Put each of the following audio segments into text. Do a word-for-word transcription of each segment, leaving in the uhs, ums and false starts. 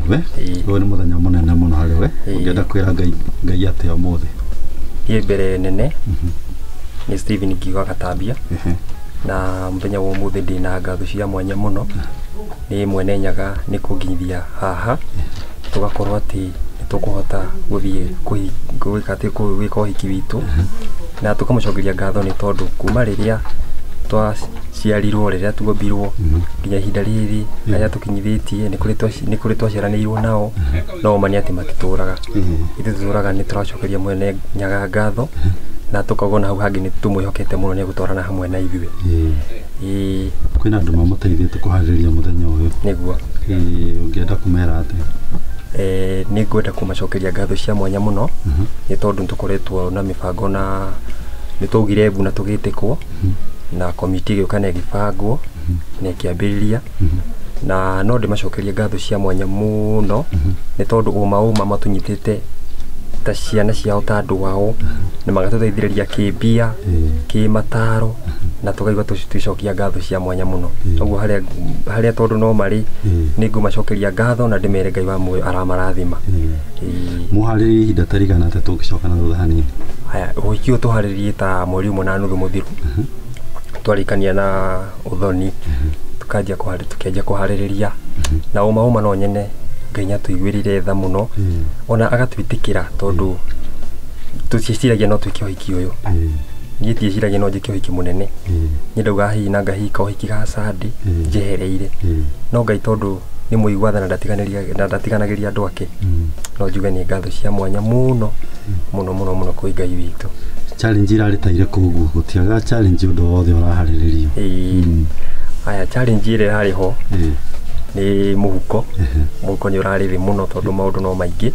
we we ni muthenya munene muno hari we ungenda kwira ngai ngai ate umuthi ye mbere nene ni Steven Ngiwa Gatambia na muthenya wa umuthi ndina ngatho cia mwanya muno ni mwene nyaga ni kunginyithia haha tugakorwo ati tukuhota guthie gwikate gwika uhiki witu na tukamucokeria ngatho ni tondu kuma riria twa ciarirwo riria tugombirwo nginya hinda riri aya tukinyithitie ni kuri twa ni kuri twaciaranirwo nao no mani ati matituraga ithu turaga ni turacokeria mwene nyaga ngatho na tukagona hau hangi ni tumwihokete muno ni gutwarana hamwe na ithuĩ ii kwina andu mamuteithĩtie kuharĩria muthenya uyu niguo ii ungienda kumera ati eh ni ngwenda kumacokeria ngatho cia mwanya muno ni tondu tukoretwo na mibango na ni tugire bu na tugitikwo na komiti gĩuka na gĩbangwo na kĩambĩrĩria na no ndimacokeria ngatho cia mwanya muno ni tondu uma uma matunyitĩte ta ciana ciao ta andu wao ni magatuteithĩrĩria kĩmbia kĩmataro na tukaigua tucokia ngatho cia mwanya muno ũguo harĩa harĩa tondu no mari ni ngumacokeria ngatho na ndimere Ngai wa muoyo aramarathima muharĩrie ihinda tarigana ate tũngĩcokana thutha hanini haya ũhiki tuharĩrie ta mweri ũmwe na nuthu mũthiru twarikania na uthoni tukanjia kuharĩria tukianjia kuharĩrĩria na uma uma no nyene Ngai tuigwirire tha muno ona agatwitikira tondu tuciciragia no twike uhiki uyu ngitie ciragia no njike uhiki munene nyendauga hihi na ngahika uhiki ga sadi njehereire no Ngai tondu ni muigwatha na ndatiganĩria na ndatiganagĩria andu ake no njuge ni ngatho cia mwanya muno muno muno muno kwi Ngai witu challenge irari taire kugu gutiaga challenge undu wothe uraharĩrĩrio aya challenge ire hari ho ni muhuko muhuko ni urari thi muno tondu maundu no maingi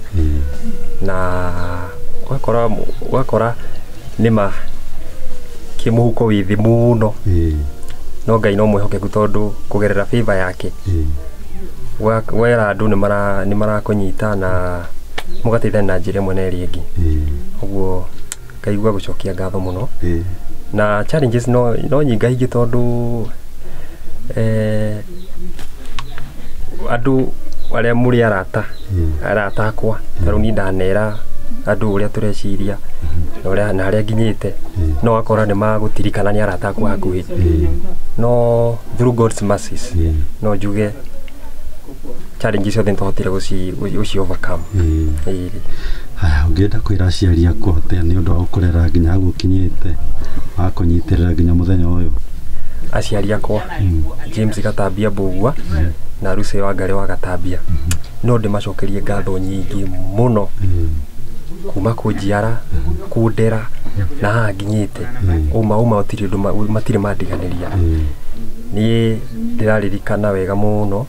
na wakora wakora nima ki muhuko withi muno no Ngai no mwihokeku tondu kugerera favor yake wera andu ni mara ni mara kunyita na mugateithania na njira imwe na iri ingi uguo kaigua gucokia ngatho muno na challenges no no nyinga ingi tondu eh andu aria muri arata arata akwa taru ni ndanera andu uria tureciria no ria na aria nginyite no akora ni magutirikana ni arata akwa hakuhi no through God's mercies no njuge challenges othe ntohotire guci guci overcome eh haya ungienda kwira aciari akwa atia ni undu wa gukorera nginya gukinyite akunyitirira nginya muthenya uyu aciari akwa James Gatambia Mbugua na Ruse wa Ngare wa Gatambia no ndimacokerie ngatho nyingi muno kuma kunjiara kundera na haha nginyite uma uma otiri ndu matire mandiganĩria ni ndiraririkana wega muno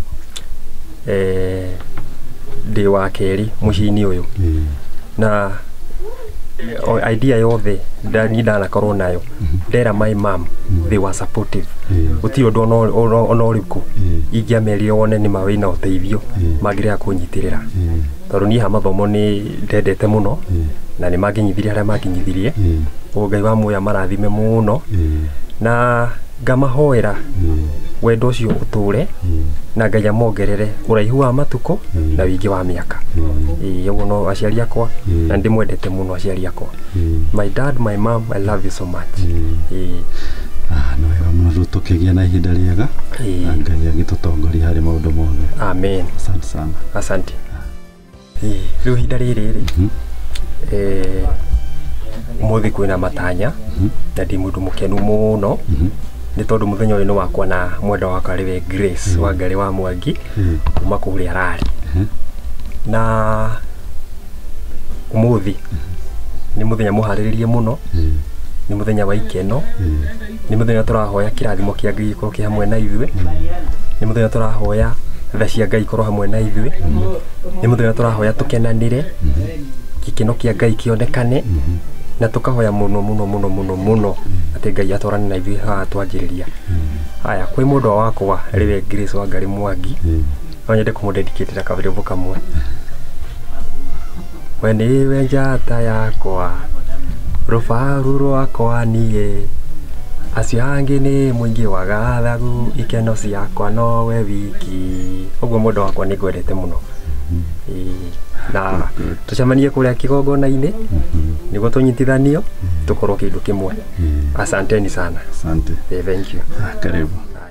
eh ndi wa keri mucini uyu na idea yothe ndani ndana korwo nayo ndera my mom they were supportive uti undu ono ono riku ingia meri one ni mawina uteithio magire akunyitirira tondu ni ha mathomo ni ndendete muno na ni maginyithirie haria maginyithirie o Ngai wa muoyo marathime muno na ngamahoera wendo ucio uture na Ngai amongerere uraihu wa matuko na wingi wa miaka eh uguo no aciari akwa na ndimwendete muno aciari akwa my dad my mom I love you so much eh ah no wega muno tukigia na ihinda riega Ngai agitutongoria hari maundu mothe amen asante sana asante eh riu ihinda riri ri eh umuthi kwina matanya na ndi mundu mukenu muno ni tondu muthenya uyu ni wakwa na mwenda wakwa riwe Grace wa Ngare wa Mwangi kuma kuria arari na umuthi ni muthenya muhariririe muno ni muthenya wa ikeno ni muthenya turahoya kirathimo kia Ngai ko ki hamwe na ithuĩ ni muthenya turahoya tha cia Ngai korwo hamwe na ithuĩ ni muthenya turahoya tukenanire gikeno kia Ngai kionekane na tukahoya muno muno muno muno muno ati Ngai atwarane na ithuĩ haha twanjĩrĩria haya kwĩ mũndũ wakwa riwe Grace wa Ngare Mwangi no nyende kumudedicate kavirĩvo kamwe we niwe njata yakwa rufaru rwakwa niĩ acio angĩ nĩ mũingĩ wa gathagu ikeno ciakwa nowe wiki ũguo mũndũ wakwa nĩ ngwendete mũno na tucemanie kuria kigongona-ini niguo tunyitithanio tukorwo kindu kimwe. Asanteni sana. Asante. Eh, thank you. Karibu.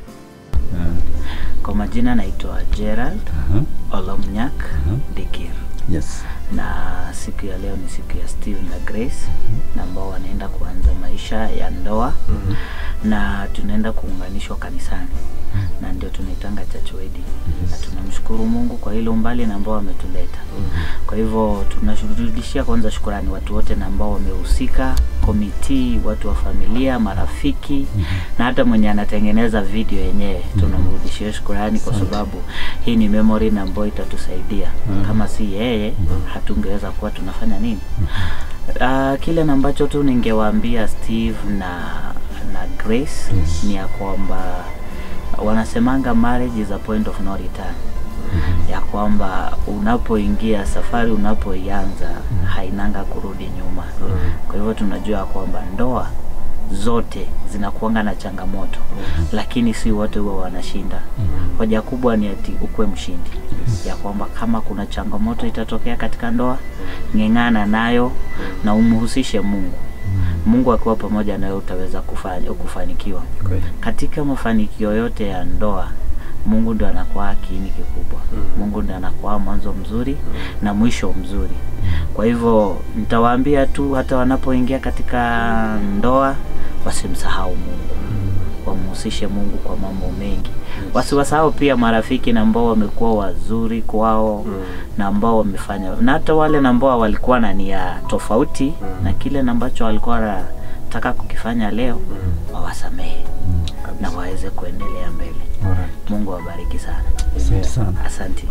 Kwa majina naitwa Gerald uh-huh. Olomnyak uh-huh. Dikir. Yes. Na siku ya leo ni siku ya Steve na Grace uh-huh. na ambao wanaenda kuanza maisha ya ndoa uh-huh. na tunaenda kuunganishwa kanisani uh-huh. na ndio tunaitanga church wedding. Yes. Na tunamshukuru Mungu kwa ile umbali na ambao ametuleta. Uh-huh. Kwa hivyo tunashurudishia kwanza shukrani watu wote na ambao wamehusika, komiti, watu wa familia, marafiki uh-huh. na hata mwenye anatengeneza video yenyewe tunamrudishia shukrani kwa sababu hii ni memory na ambayo itatusaidia. Uh-huh. Kama si yeye uh-huh. hatungeweza kuwa tunafanya nini. Uh, kile ambacho tu ningewaambia Steve na na Grace yes. ni ya kwamba wanasemanga marriage is a point of no return. Mm-hmm. ya kwamba unapoingia safari unapoianza mm-hmm. hainanga kurudi nyuma. Mm-hmm. Kwa hivyo tunajua kwamba ndoa zote zinakuanga na changamoto mm-hmm. lakini si wote huwa wanashinda. Mm-hmm. Hoja kubwa ni ati ukwe mshindi. Yes. Ya kwamba kama kuna changamoto itatokea katika ndoa, ng'eng'ana nayo na umhusishe Mungu. Mungu akiwa pamoja nawe utaweza kufanya kufanikiwa. Okay. Katika mafanikio yote ya ndoa Mungu ndo anakuwa kiini kikubwa. Mm. Mungu ndo anakuwa mwanzo mzuri mm. na mwisho mzuri. Kwa hivyo nitawaambia tu hata wanapoingia katika ndoa wasimsahau Mungu. Mm. Wamhusishe Mungu kwa mambo mengi. Yes. Wasiwasahau pia marafiki na ambao wamekuwa wazuri kwao mm. na ambao wamefanya na hata wale na ambao walikuwa na nia tofauti mm. na kile ambacho walikuwa wanataka kukifanya leo mm. wawasamehe mm. na waweze kuendelea mbele. Alright. Mungu awabariki sana. Asante sana. Asante.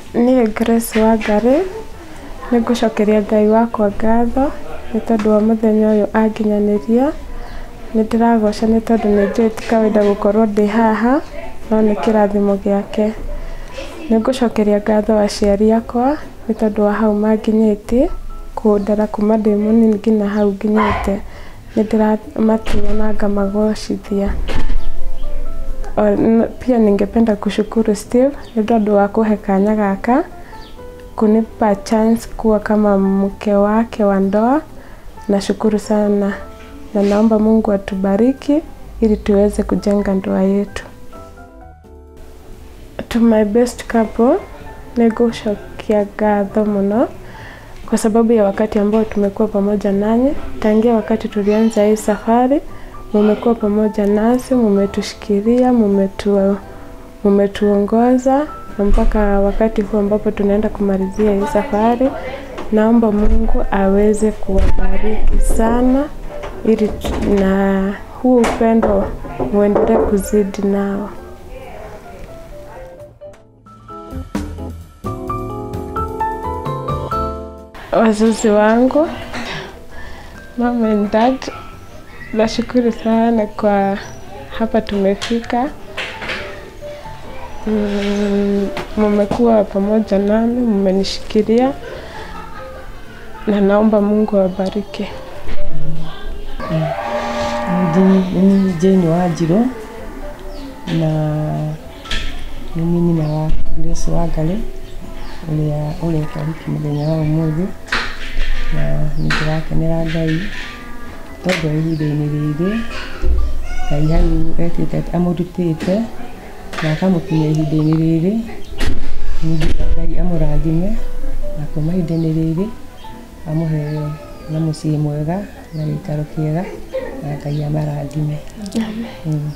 Niĩ Grace Wangari nĩ ngũcokeria Ngai wakwa ngatho nĩ tondũ wa mũthenya ũyũ anginyanĩria. Nĩ ndĩragoca nĩ tondũ nĩ njũĩ ti kawaida gũkorwo ndĩ haha, no nĩ kĩrathimo gĩake. Nĩ ngũcokeria ngatho aciari akwa nĩ tondũ wa hau manginyĩtie kũndera kuma ndĩ mũnini nginya hau nginyĩte. Nĩ ndĩramatua na ngamagocithia. Pia ningependa kushukuru Steve nĩ tondũ wa kũhe kanya gaka kunipa chance kuwa kama mke wake wa ndoa. Nashukuru sana na naomba Mungu atubariki ili tuweze kujenga ndoa yetu. To my best couple, ningũcokia ngatho mũno kwa sababu ya wakati ambao tumekuwa pamoja nanyi tangia wakati tulianza hii safari. Mmekuwa pamoja nasi, mmetushikilia, mmetu mmetuongoza na mpaka wakati huu ambapo tunaenda kumalizia hii safari. Naomba Mungu aweze kuwabariki sana ili na huu upendo uendelee kuzidi nao. Wazazi wangu, mama and dad, nashukuru sana kwa hapa tumefika. Mmekuwa pamoja nami, mmenishikilia na naomba Mungu awabariki. Ni Jane Wanjiru na mimi ni wa Grace Wangari ulia ulia kariki muthenya wa umuthi na nindirakenera Ngai tondu ihinda-inĩ rĩrĩ Ngai hau ekĩte amũrutĩte na akamukinya ihinda-inĩ rĩrĩ. Ngai amũrathime na kuma ihinda-inĩ rĩrĩ amuhe na mũciĩ mwega na gĩikaro kĩega na Ngai amarathime. Amen.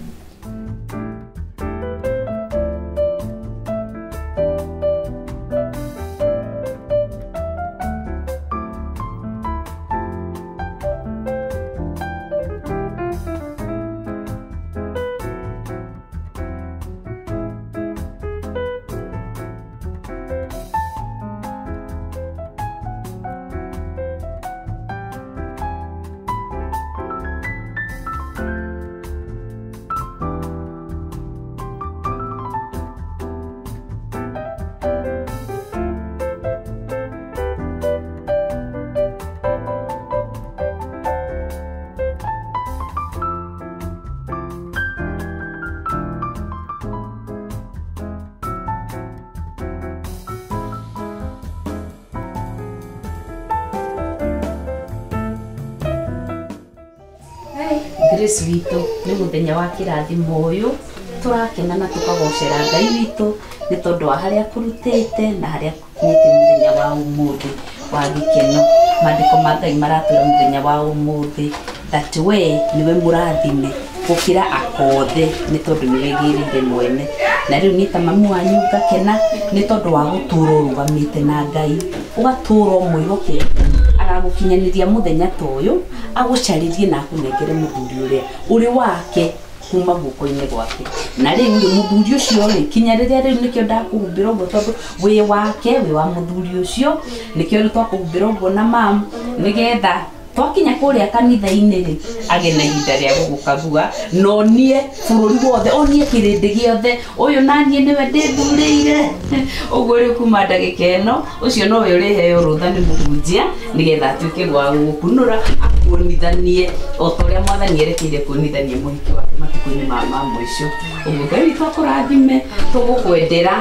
Grace witũ nĩ mũthenya wa kĩrathimo ũyũ tũrakena na tũkagocera Ngai witũ nĩ tondũ wa harĩa kũrutĩte na harĩa kinyĩte mũthenya wa ũmũthĩ wa gĩkeno. Maandĩko ma Ngai maratwĩra mũthenya wa ũmũthĩ that we niwe mũrathime gũkĩra akothe nĩ tondũ nĩwe gĩrĩire mwene. Na rĩu nĩ ta mamu wanyu ngakena nĩ tondũ wa gũtũũra ũrũgamĩte na Ngai ũgatũũra ũmwĩhokete agagũkinyanĩria mũthenya ta ũyũ agũcarĩrie na akũnengere mũthuri ũrĩa ũrĩ wake kuma guoko-inĩ gwake. Na rĩu rĩ mũthuri ũcio rĩ kinya rĩrĩa rĩu nĩkĩo ndakũhumbĩra ũguo tondũ wĩ wake wĩ wa mũthuri ũcio nĩkĩo rĩu twakũhumbĩra ũguo na mamu nĩgetha twakinya kũrĩa kanitha-inĩ rĩ agĩ na ihinda rĩa gũgũkagua no niĩ bũrũri wothe onie kĩrĩndĩ gĩothe ũyũ naniĩ nĩwe ndĩthurĩire. Ũguo rĩu kuma ndagĩka ĩno ũcio nowe ũrĩheo rũtha nĩ mũhunjia nĩgetha atuĩke wa gũkunũra akuonithanie o ta ũrĩa Mwathani erekeire kuonithania mũhiki wake matukũ-inĩ ma mũico. Ũguo Ngai witũ akũrathime tũgũkwendera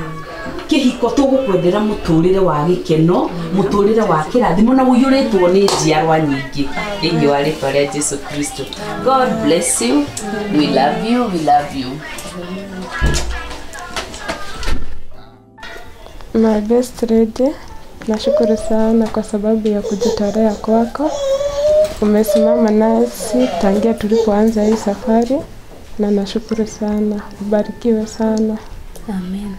kĩhiko tũgũkwendera mũtũrĩre wa gĩkeno mũtũrĩre wa kĩrathimo na ũiyũrĩtwo nĩ njiarwa nyingĩ thĩinĩ wa rĩĩtwa rĩa Jesu Kristo. God bless you. We love you. We love you. My best lady, nashukuru sana kwa sababu ya kujitolea kwako. Umesimama nasi tangia tulipoanza hii safari na nashukuru sana. Ubarikiwe sana. Amen.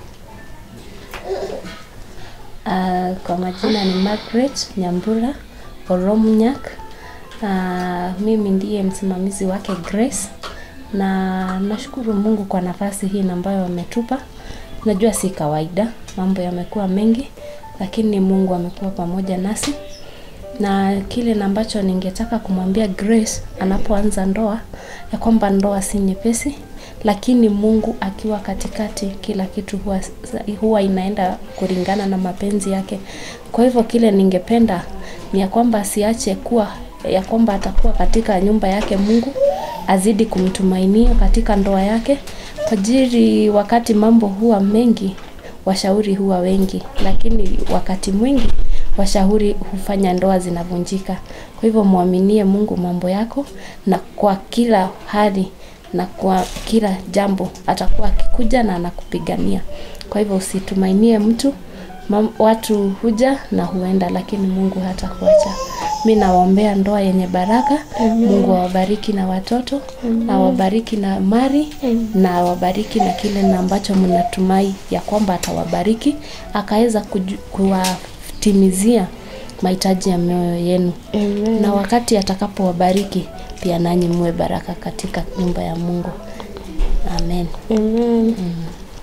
Uh, kwa majina ni Margaret Nyambura Oromunyak. Uh, mimi ndiye msimamizi wake Grace na nashukuru Mungu kwa nafasi hii ambayo ametupa Najua si kawaida, mambo yamekuwa mengi, lakini Mungu amekuwa pamoja nasi. Na kile ambacho ningetaka kumwambia Grace anapoanza ndoa, ya kwamba ndoa si nyepesi, lakini Mungu akiwa katikati, kila kitu huwa, huwa inaenda kulingana na mapenzi yake. Kwa hivyo kile ningependa ni ya kwamba asiache kuwa, ya kwamba atakuwa katika nyumba yake Mungu, azidi kumtumainia katika ndoa yake. Kwa ajili wakati mambo huwa mengi, washauri huwa wengi, lakini wakati mwingi washauri hufanya ndoa zinavunjika. Kwa hivyo muaminie Mungu mambo yako, na kwa kila hali na kwa kila jambo atakuwa akikuja na anakupigania. Kwa hivyo usitumainie mtu, Mam, watu huja na huenda, lakini Mungu hatakuacha. Mimi nawaombea ndoa yenye baraka. Amen. Mungu awabariki na watoto, na awabariki na mali, na awabariki na kile na ambacho mnatumai ya kwamba atawabariki, akaweza kuwatimizia mahitaji ya mioyo yenu. Amen. Na wakati atakapowabariki pia nanyi muwe baraka katika nyumba ya Mungu. Amen. Amen. Mm.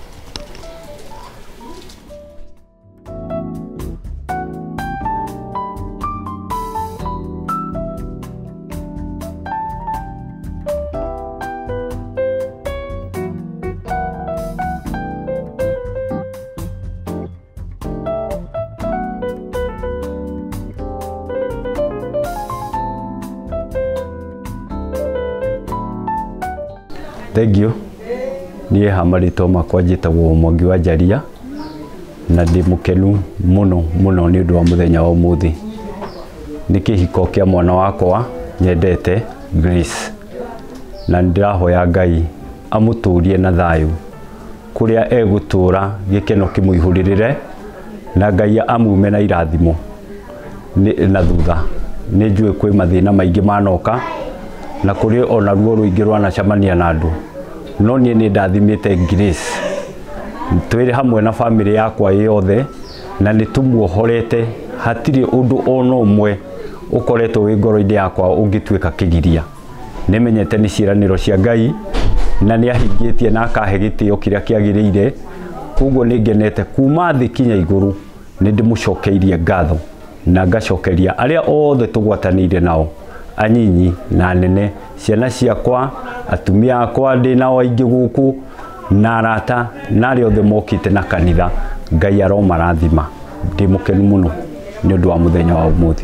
Thank you. Niĩ hamarĩtwo makwa njĩtagwo Mwangi wa Njaria, na ndĩ mũkenu mũno mũno nĩ ũndũ wa mũthenya wa ũmũthĩ. Nĩ kĩhiko kĩa mwana wakwa nyendete Grace, na ndĩrahoya Ngai amũtũrie na thayũ kũrĩa egũtũra gĩkeno kĩmũihũrĩrĩre, na Ngai amume na irathimo na thutha. Nĩ njũĩ kwĩ mathĩna maingĩ manoka, na kũrĩ ona ruo rũingĩ rwanacemania na andũ, no niĩ nĩ ndathimĩte Grace. Twĩrĩ hamwe na family yakwa yothe, na nĩ tumuohorete. Hatirĩ ũndũ ona ũmwe ũkoretwo wĩ ngoro-inĩ yakwa ũngĩtuĩka kĩgiria. Nĩmenyete nĩ ciĩranĩro cia Ngai, na nĩ ahingĩtie na akahe gĩtĩo kĩrĩa kĩagĩrĩire. Koguo nĩ ngenete kuma thĩ kinya igũrũ, nĩ ndĩmũcokeirie ngatho, na ngacokeria arĩa othe tũgwatanĩire nao, anyinyi na nene, ciana ciakwa, atumia akwa ndĩ nao aingĩ gũkũ, na arata na arĩa othe mokĩte na kanitha. Ngai aromarathima. Ndĩ mũkenu mũno nĩ ũndũ wa mũthenya wa ũmũthĩ.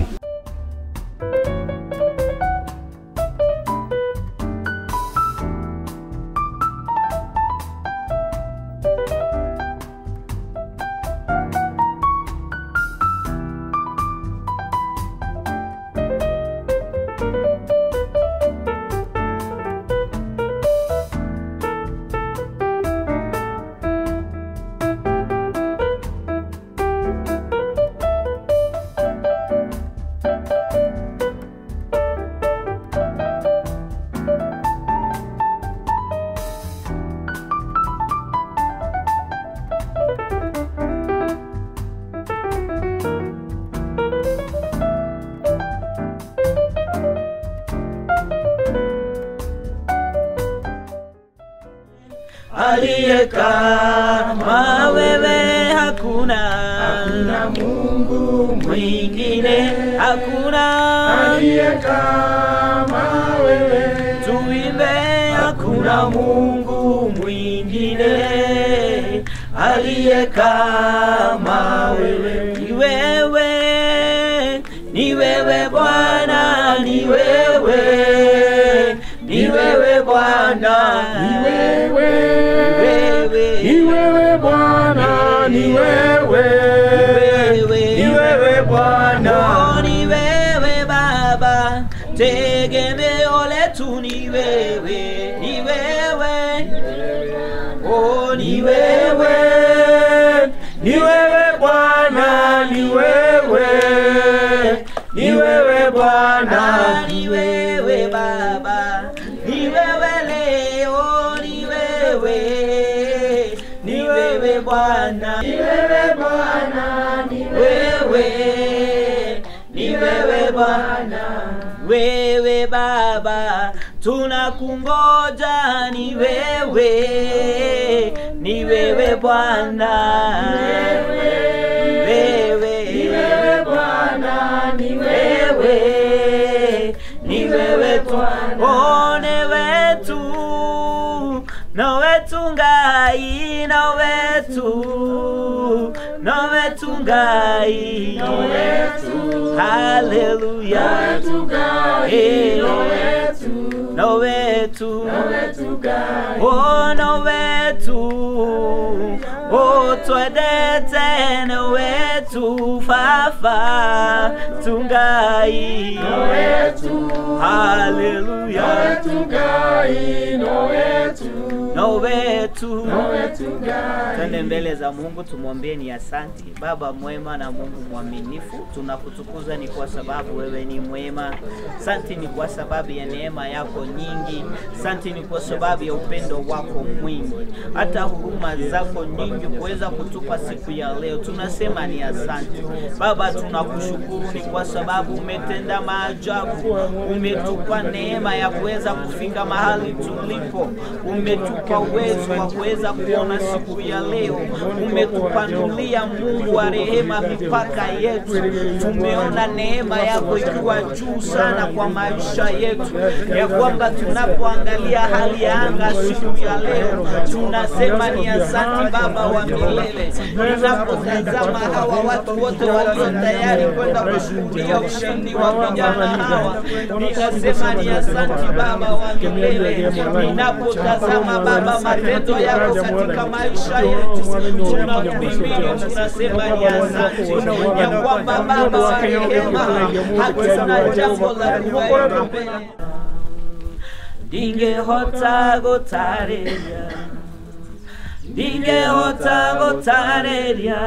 aliye kama wewe hakuna, hakuna Mungu mwingine, hakuna aliye kama wewe, tuimbe hakuna Mungu mwingine aliye kama wewe. Ni wewe, ni wewe Bwana, ni wewe, ni wewe Bwana, ni wewe, ni wewe Bwana, ni wewe, ni wewe Bwana, ni wewe Baba, tegemeo letu ni wewe, ni wewe, oh ni wewe, ni wewe Bwana, ni wewe, ni wewe Bwana, ni wewe Baba, ni wewe leo, ni wewe, ni wewe Bwana, ni wewe Bwana, ni wewe, ni wewe Bwana, wewe Baba, tunakungoja, ni wewe, ni wewe Bwana, ni wewe, ni wewe Bwana, ni wewe, ni wewe Bwana, oh ni wetu, no wetu ngai, no wetu, no wetu ngai, no wetu, hallelujah, no wetu ngai, no wetu, no wetu, no wetu ngai, oh no wetu, oh twedete no wetu fafa tungai, no wetu, hallelujah, no wetu ngai, no wetu, no wetu, no wetu ngai. Twende mbele za Mungu tumwambie ni asante. Baba mwema na Mungu mwaminifu, tunakutukuza ni kwa sababu wewe ni mwema. Asante ni kwa sababu ya neema yako nyingi. Asante ni kwa sababu ya upendo wako mwingi, hata huruma zako nyingi kuweza kutupa siku ya leo. Tunasema ni asante Baba, tunakushukuru ni kwa sababu umetenda maajabu, umetupa neema ya kuweza kufika mahali tulipo, umetupa uwezo wa kuweza kuona siku ya leo, umetupanulia Mungu wa rehema mipaka yetu. Tumeona neema yako ikiwa juu sana kwa maisha yetu, ya kwamba tunapoangalia hali ya anga siku ya leo tunasema ni asante Baba wa milele. Ninapotazama hawa watu wote walio tayari kwenda kushuhudia ushindi wa vijana hawa, ninasema ni asante Baba wa milele. Ninapotazama Baba matendo yako katika maisha yetu, tunakuhimidi, tunasema ni asante ya kwamba Baba wa rehema hatuna jambo la kuweka mbele. Ndingehota gotareria, ndingehota gotareria,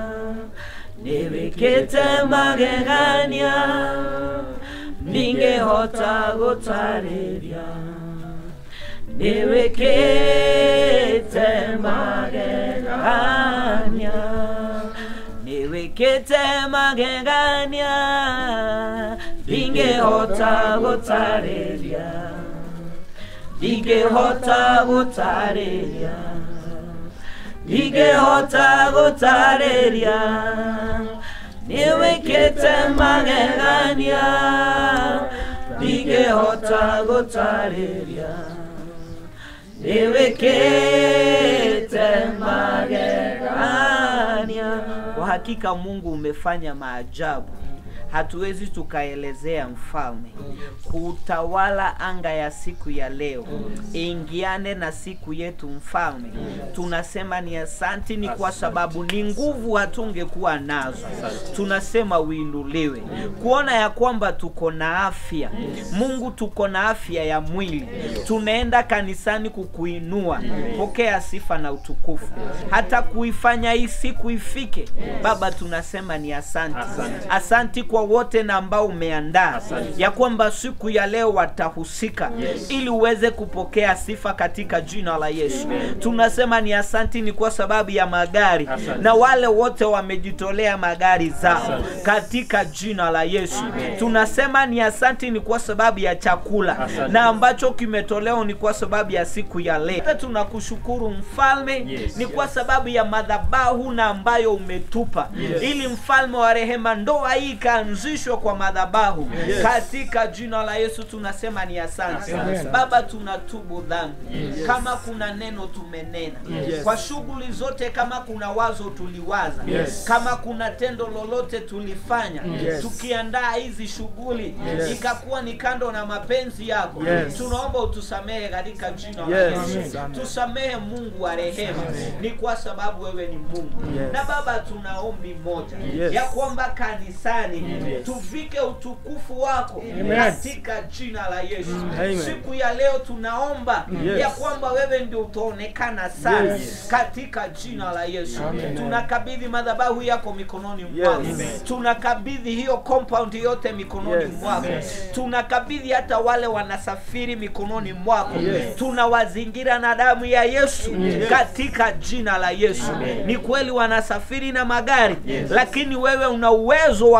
nibikite magegania, ndingehota gotareria, nibikite magegania, nibikite magegania, ndingehota gotareria, ndingehota gotareria, ndingehota gotareria, niwekete magegania, ndingehota gotareria, niwekete magegania. Kwa hakika Mungu umefanya maajabu, hatuwezi tukaelezea mfalme. Kutawala anga ya siku ya leo ingiane na siku yetu mfalme, tunasema ni asante. Ni kwa sababu ni nguvu hatungekuwa nazo, tunasema uinuliwe. Kuona ya kwamba tuko na afya Mungu, tuko na afya ya mwili, tunaenda kanisani kukuinua, pokea sifa na utukufu. Hata kuifanya hii siku ifike Baba, tunasema ni asante. Asante kwa wote na ambao umeandaa ya kwamba siku ya leo watahusika, yes, ili uweze kupokea sifa katika jina la Yesu. Amen. Tunasema ni asante ni kwa sababu ya magari, asante, na wale wote wamejitolea magari zao, asante, katika jina la Yesu. Amen. Tunasema ni asante ni kwa sababu ya chakula, asante, na ambacho kimetolewa ni kwa sababu ya siku ya leo. Tunakushukuru mfalme, yes, ni kwa sababu ya madhabahu na ambayo umetupa, yes, ili mfalme wa rehema ndoa hii kaanzishwa kwa madhabahu, yes, katika jina la Yesu. Tunasema ni asante. Baba, tunatubu dhambi, yes, kama kuna neno tumenena, yes, kwa shughuli zote, kama kuna wazo tuliwaza, yes, kama kuna tendo lolote tulifanya, yes, tukiandaa hizi shughuli, yes, ikakuwa ni kando na mapenzi yako, yes, tunaomba utusamehe katika jina la Yesu. Tusamehe Mungu wa rehema, ni kwa sababu wewe ni Mungu, yes, na Baba tunaombi moja, yes, ya kwamba kanisani, yes, tuvike utukufu wako, amen, katika jina la Yesu. Amen. Siku ya leo tunaomba, yes, ya kwamba wewe ndio utaonekana sana, yes, katika jina la Yesu. Amen. Tunakabidhi madhabahu yako mikononi mwako, yes, tunakabidhi hiyo compound yote mikononi, yes, mwako, yes, tunakabidhi hata wale wanasafiri mikononi mwako, yes, tunawazingira na damu ya Yesu, yes, katika jina la Yesu. Amen. Ni kweli wanasafiri na magari, yes, lakini wewe una uwezo wa kuta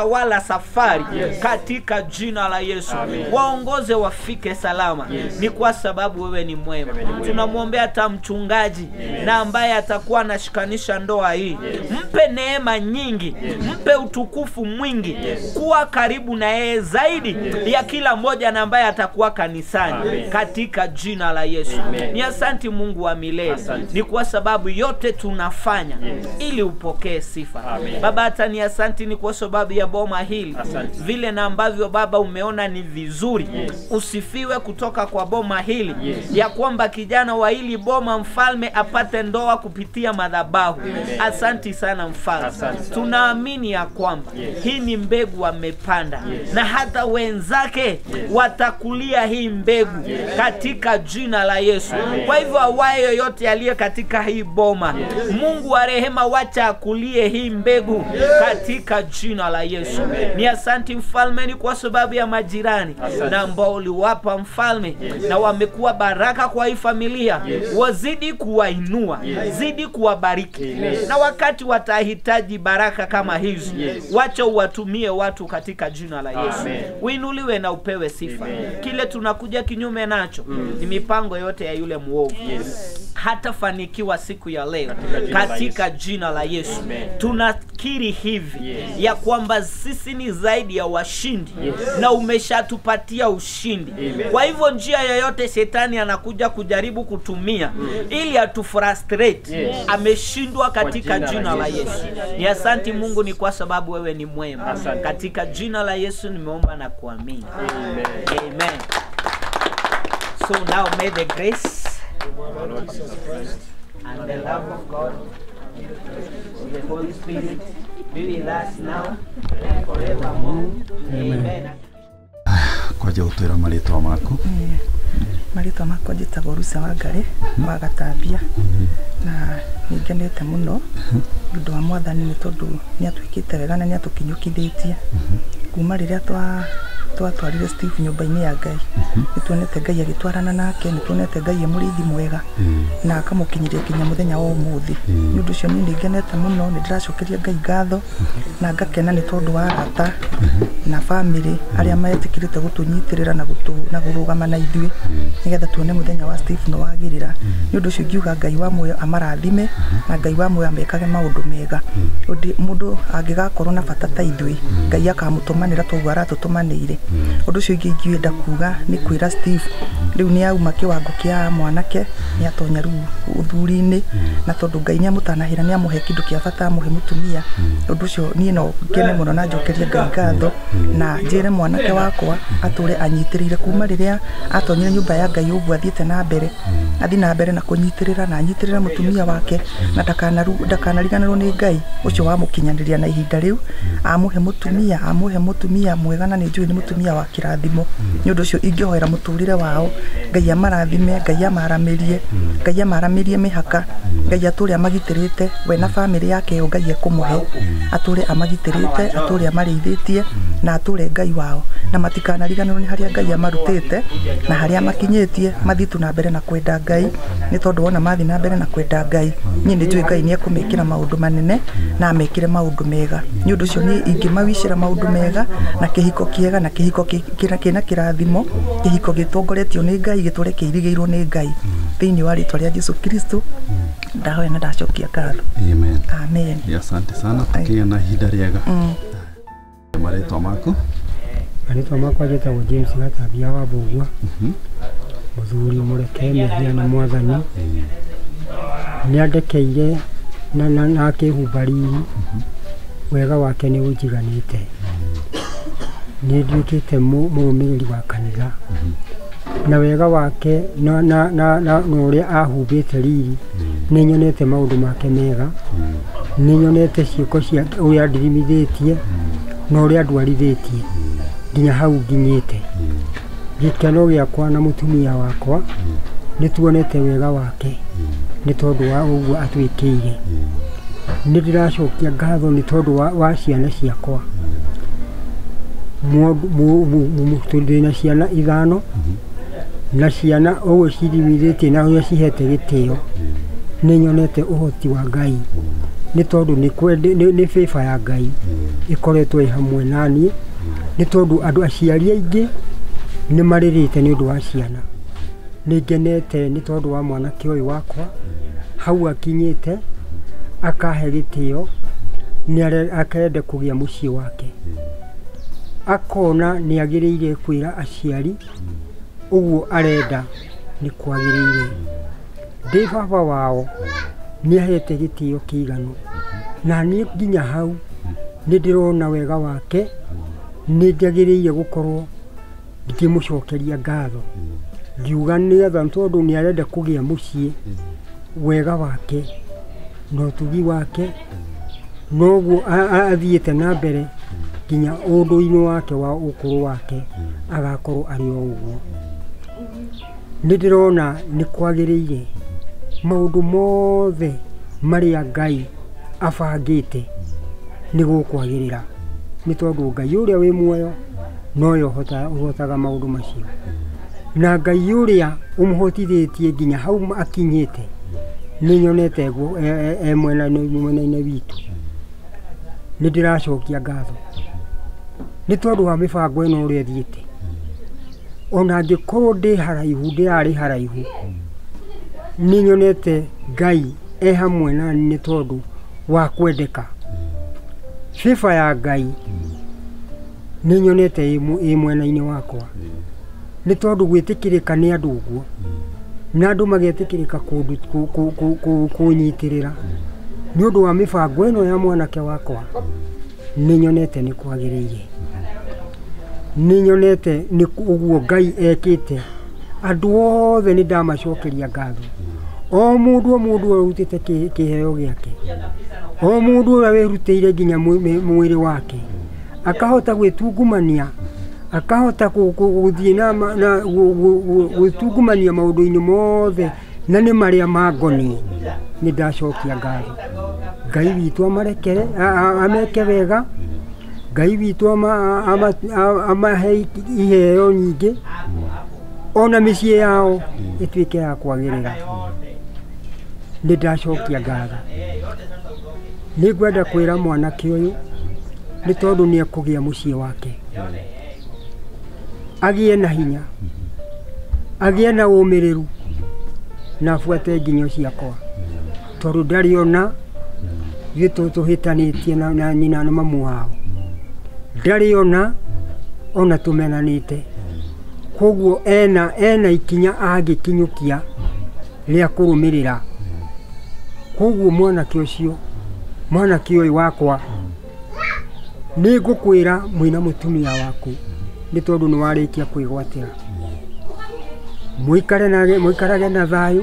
kutawala safari katika jina la Yesu. Waongoze wafike salama. Ni kwa sababu wewe ni mwema. Tunamwombea hata mchungaji na ambaye atakuwa anashikanisha ndoa hii. Mpe neema nyingi, mpe utukufu mwingi, kuwa karibu na yeye zaidi ya kila mmoja na ambaye atakuwa kanisani katika jina la Yesu. Ni asanti Mungu wa milele. Ni kwa sababu yote tunafanya ili upokee sifa. Baba, hata ni asanti ni kwa sababu ya boma hili. Vile na ambavyo Baba umeona ni vizuri usifiwe kutoka kwa boma hili, ya kwamba kijana wa hili boma mfalme apate ndoa kupitia madhabahu. Asanti sana mfalme. Tunaamini ya kwamba hii ni mbegu amepanda, na hata wenzake watakulia hii mbegu katika jina la Yesu. Kwa hivyo awaye yoyote aliye katika hii boma, Mungu wa rehema wacha akulie hii mbegu katika jina la Yesu. Ni asanti mfalme ni kwa sababu ya majirani na ambao uliwapa mfalme, na wamekuwa baraka kwa hii familia. Wazidi kuwainua, zidi kuwabariki, na wakati watahitaji baraka kama hizi, wacha uwatumie watu katika jina la Yesu. Uinuliwe na upewe sifa. Kile tunakuja kinyume nacho ni mipango yote ya yule muovu. Hata fanikiwa siku ya leo katika jina la Yesu. Tunakiri hivi ya kwamba sisi ni zaidi ya washindi, na umeshatupatia ushindi. Kwa hivyo njia yoyote shetani anakuja kujaribu kutumia ili atufrustrate, ameshindwa katika jina la Yesu. Ni asanti Mungu ni kwa sababu wewe ni mwema. Katika jina la Yesu nimeomba na kuamini. Amen. Amen. So now may the grace and the love of God, the Holy Spirit, be with us now and forevermore. Amen. Kwa je utwira marĩtwa maku? Marĩtwa makwa njĩtagwo Rusa Wangari wa Gatambia, na nĩngenete mũno nĩũndũ wa Mwathani nĩ tondũ nĩatwĩkĩte wega na nĩatũkinyũkithĩtie kuma rĩrĩa twa twatwarire Steve nyũmba-inĩ ya Ngai. Nĩtuonete Ngai agĩtwarana nake, nĩtuonete Ngai mũrĩithi mwega na akamũkinyiria kinya mũthenya wa ũmũthĩ. Nĩ ũndũ ũcio niĩ nĩngenete mũno, nĩndĩracokeria Ngai ngatho na ngakena nĩ tondũ wa arata na family arĩa metĩkĩrĩte gũtũnyitĩrĩra na gũtũ na gũrũgama na ithuĩ nĩgetha tuone mũthenya wa Steve no wagĩrĩra. Nĩ ũndũ ũcio ngiuga Ngai wa muoyo amarathime na Ngai wa muoyo amekage maũndũ mega. Mũndũ angĩgakorwo na bata ta ithuĩ, Ngai akamũtũmanĩra toguo aratũtũmanĩire. Ũndũ ũcio ingĩ ingĩenda kuga nĩ kwĩra Steve rĩu nĩ auma kĩwango kĩa mwanake, nĩ atonya rĩu ũthuri-inĩ, na tondũ Ngai nĩ amũtanahĩra nĩ amũhe kĩndũ kĩa bata, amũhe mũtumia. Ũndũ ũcio niĩ no ngene mũno na njokerie Ngai ngatho na njĩre mwanake wakwa atũre anyitĩrĩire kuma rĩrĩa atonyire nyũmba ya Ngai ũguo athiĩte na mbere, athiĩ na mbere na kũnyitĩrĩra na anyitĩrĩra mũtumia wake, na ndakanariganĩrwo nĩ Ngai ũcio wamũkinyanĩria na ihinda rĩu, amũhe mũtumia, amũhe mũtumia mwega, na nĩ njũĩ nĩ mũtumia wa kĩrathimo. Nĩ ũndũ ũcio ingĩhoera mũtũrĩre wao, Ngai amarathime, Ngai amaramĩrie, Ngai amaramĩrie mĩhaka, Ngai atũre amagitĩrĩte we na bamĩrĩ yake ĩyo, Ngai ekũmũhe atũre amagitĩrĩte, atũre amarĩithĩtie na atũre Ngai wao, na matikanariganĩrwo nĩ harĩa Ngai amarutĩte na harĩa makinyĩtie. Mathiĩ tu na mbere na kwenda Ngai, nĩ tondũ wona mathiĩ na mbere na kwenda Ngai, niĩ nĩ njũĩ Ngai nĩ ekũmekĩra maũndũ manene na amekĩre maũndũ mega. Nĩ ũndũ ũcio niĩ ingĩmawicĩra maũndũ mega na kĩhiko kĩega na kĩhiko kĩna kĩrathimo, kĩhiko gĩtongoretio nĩ Ngai, gĩtũre kĩirigĩirwo nĩ Ngai thĩinĩ wa rĩĩtwa rĩa Jesũ Kristo ndahoya na ndacokia ngatho. Amen. Amen. Asante sana, tukiwa na ihinda rĩega. Marĩtwa maku? Marĩtwa makwa njĩtagwo James Gatambia wa Mbũgua, mũthuri mũreke mĩhia nĩ Mwathani, nĩandekeire na akĩhumba riri, wega wake nĩ ũnjiganĩte. Nĩ nduĩkĩte mũrũmĩrĩri wa kanitha, na wega wake na ũrĩa ahumbĩte riri, nĩ nyonete maũndũ make mega, nĩ nyonete ciĩko cia ũrĩa andirimithĩtie na ũrĩa andwarithĩtie nginya hau nginyĩte. Gĩkeno gĩakwa na mũtumia wakwa nĩ tuonete wega wake nĩ tondũ wa ũguo atwĩkĩire. Nĩ ndĩracokia ngatho nĩ tondũ wa ciana ciakwa. Tũrĩ na ciana ithano, na ciana ũguo cirimithĩtie na ũrĩa cihete gĩtĩo, nĩ nyonete ũhoti wa Ngai nĩ tondũ nĩ kwende nĩ favor ya Ngai ĩkoretwo ĩ hamwe naniĩ, nĩ tondũ andũ aciari aingĩ nĩ marĩrĩte nĩ ũndũ wa ciana. Nĩ ngenete nĩ tondũ wa mwanake ũyũ wakwa hau akinyĩte akahe gĩtĩo, nĩ akende kũgĩa mũciĩ wake, akona nĩ agĩrĩire kwĩra aciari ũguo arenda nĩ kwagĩrĩire. Ndĩ baba wao nĩ ahete gĩtĩo kĩiganu, na niĩ nginya hau nĩ ndĩrona wega wake, nĩ njagĩrĩire gũkorwo ngĩmũcokeria ngatho, ngiuga nĩgetha tondũ nĩ arenda kũgĩa mũciĩ, wega wake na ũtugi wake noguo athiĩte na mbere nginya ũndũ-inĩ wake wa ũkũrũ wake agakorwo arĩ o ũguo. Nĩ ndĩrona nĩ kwagĩrĩire maũndũ mothe marĩa Ngai abangĩte nĩ gũkwagĩrĩra, nĩ tondũ Ngai ũrĩa wĩ muoyo nowe ũhotaga maũndũ macio, na Ngai ũrĩa ũmũhotithĩtie nginya hau akinyĩte nĩ nyonete guo e mwena-inĩ witũ. Nĩ ndĩracokia ngatho nĩ tondũ wa mĩbango ĩno ũrĩa ĩthiĩte, ona angĩkorwo ndĩ haraihu ndĩrarĩ haraihu, nĩ nyonete Ngai e hamwe nani nĩ tondũ wa kwendeka. Favor ya Ngai nĩ nyonete ĩ mwena-inĩ wakwa, nĩ tondũ gwĩtĩkĩrĩka nĩ andũ ũguo, na andũ magetĩkĩrĩka kũnyitĩrĩra nĩ ũndũ wa mĩbango ĩno ya mwanake wakwa. Nĩ nyonete nĩ kwagĩrĩire, nĩ nyonete nĩ ũguo Ngai ekĩte. Andũ othe nĩ ndamacokeria ngatho, o mũndũ o mũndũ ũrutĩte kĩheo gĩake, o mũndũ ũrĩa wĩrutĩire nginya mwĩrĩ wake akahota gwĩtungumania, akahota gũthiĩ na gwĩtungumania maũndũ-inĩ mothe na nĩ marĩa mangoniĩ. Nĩ ndacokia ngatho. Ngai witũ amarekere ameke wega, Ngai witũ amahe iheo nyingĩ, ona mĩciĩ yao ĩtuĩke ya kwagĩrĩra. Nĩ ndacokia ngatho. Nĩ ngwenda kwĩra mwanake ũyũ nĩ tondũ nĩ ekũgĩa mũciĩ wake, agĩe na hinya, agĩe na ũmĩrĩru, na abuate nginyo ciakwa, tondũ ndarĩ ona gĩtũ tũhĩtanĩtie na nyina na mamu wao, ndarĩ ona ona tũmenanĩte. Koguo ena ena ikinya angĩkinyũkia rĩa kũrũmĩrĩra. Koguo mwanake ũcio, mwanake ũyũ wakwa, nĩ ngũkwĩra mwĩna mũtumia waku, nĩ tondũ nĩ warĩkia kwĩgwatĩra, mũikarage na thayũ,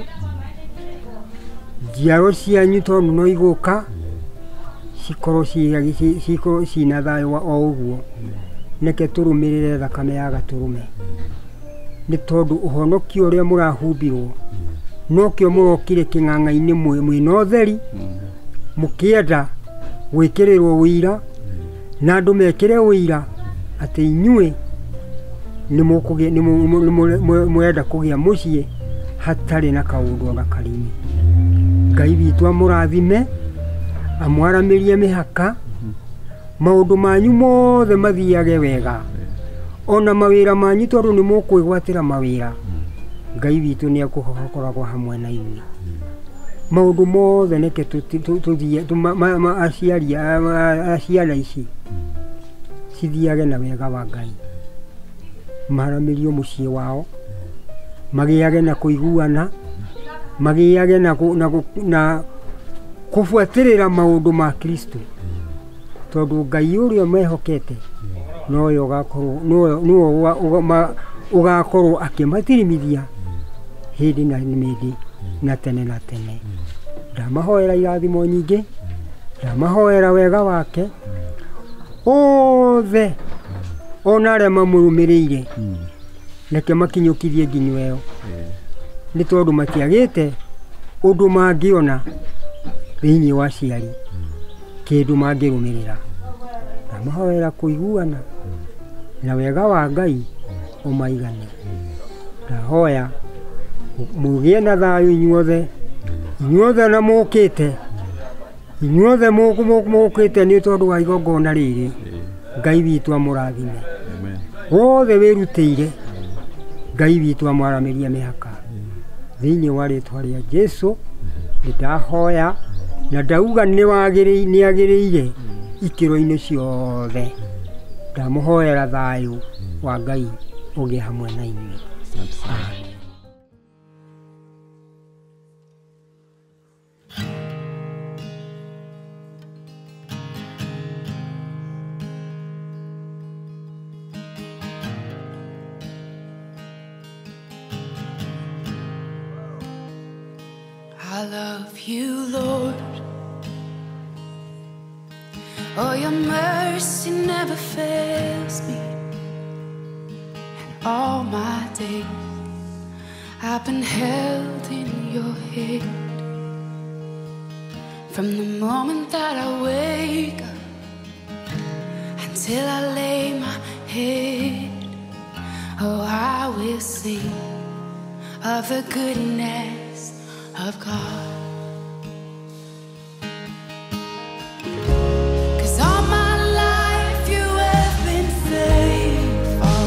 njiaro cianyu tondũ no igũka cikorwo ciina thayũ o ũguo. Neke tũrũmĩrĩre thakame ya Gatũrũme, nĩ tondũ ũhonokio ũrĩa mũrahumbirwo nokĩo mũrokire kĩng'ang'a-inĩ mwĩna ũtheri, mũkĩenda gwĩkĩrĩrwo ũira na andũ mekĩre ũira atĩ inyuĩ nĩ mũrenda kũgĩa mũciĩ hatarĩ na kaũndũ ona kanini. Ngai witũ amũrathime, amwaramĩrie mĩhaka, maũndũ manyu mothe mathiage wega, ona mawĩra manyu tondũ nĩ mũkwĩgwatĩra mawĩra, Ngai witũ nĩ ekũkoragwo hamwe na inyuĩ. Maũndũ mothe neke tũthiĩ ciana ici cithiage na wega wa Ngai, maramĩrio mũciĩ wao, magĩage na kũiguana, magĩage na kũbuatĩrĩra maũndũ ma Kristo, tondũ Ngai ũrĩa mehokete nowe ũgakorwo akĩmatirimithia hĩndĩ na mĩndĩ na tene na tene. Ndamahoera irathimo nyingĩ, ndamahoera wega wake othe, ona arĩa mamũrũmĩrĩire reke makinyũkithie nginyo ĩyo, nĩ tondũ matiagĩte ũndũ mangĩona thĩinĩ wa ciari, kĩndũ mangĩrũmĩrĩra. Ndamahoera kũiguana na wega wa Ngai ũmaigane. Ndahoya mũgĩe na thayũ inyuothe, inyuothe na mũkĩte inyuothe mũkĩte nĩ tondũ wa igongona rĩrĩ Ngai witũ amũrathime othe wĩrutĩire Ngai witũ amwaramĩrie mĩhaka thĩinĩ wa rĩtwa rĩa Jesũ nĩndahoya na ndauga nĩagĩrĩire ikĩro-inĩ ciothe ndamũhoera thayũ wa Ngai ũgĩe hamwe na inyuĩ. I love you, Lord. Oh, your mercy never fails me. And all my days I've been held in your hand. From the moment that I wake up until I lay my head, oh, I will sing of the goodness of God. 'Cause all my life you have been faithful,